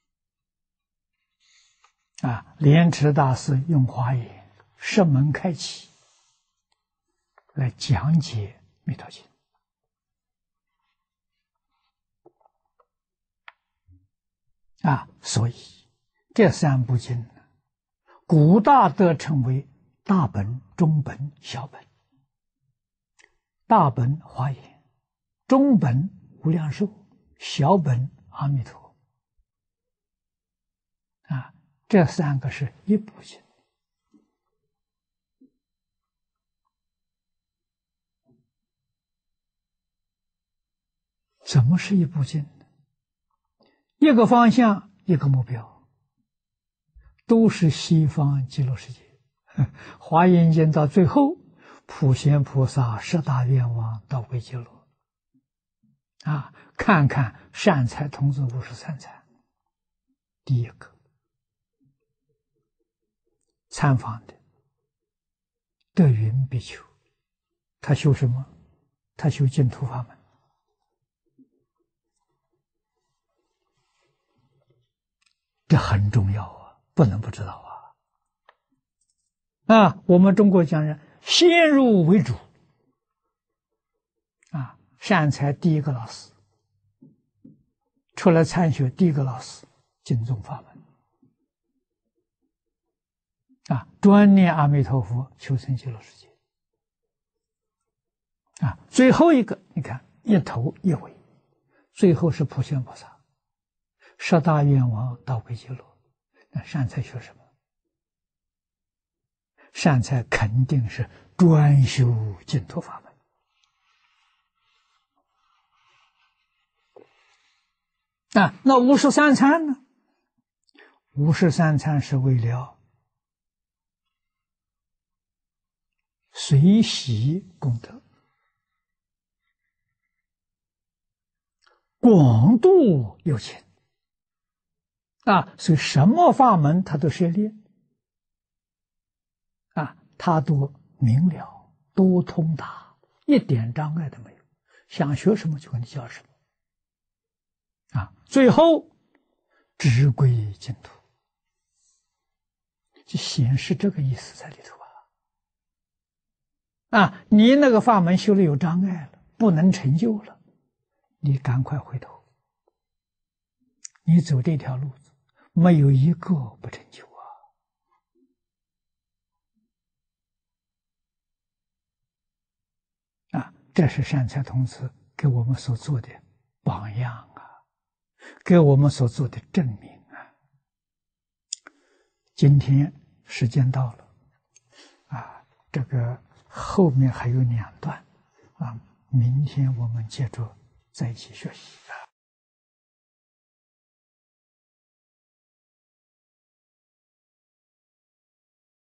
莲池大师用华严释门开启来讲解弥陀经。所以这三部经古大德称为大本、中本、小本。大本华严，中本无量寿，小本阿弥陀。这三个是一部经。怎么是一部经呢？一个方向，一个目标，都是西方极乐世界。华严经到最后，普贤菩萨十大愿望到归极乐。看看善财童子53参，第一个参访的德云比丘，他修什么？他修净土法门。这很重要不能不知道我们中国讲人先入为主善财第一个老师，出来参学第一个老师净宗法门专念阿弥陀佛，求生极乐世界最后一个你看一头一尾，最后是普贤菩萨十大愿望到归极乐。那善财学什么？善财肯定是专修净土法门那53参呢？53参是为了随喜功德，广度有情所以什么法门他都涉猎他都明了，都通达，一点障碍都没有，想学什么就跟你教什么最后直归净土，就显示这个意思在里头你那个法门修了有障碍了，不能成就了，你赶快回头，你走这条路子没有一个不成就这是善财童子给我们所做的榜样给我们所做的证明今天时间到了，这个后面还有2段，明天我们接着在一起学习。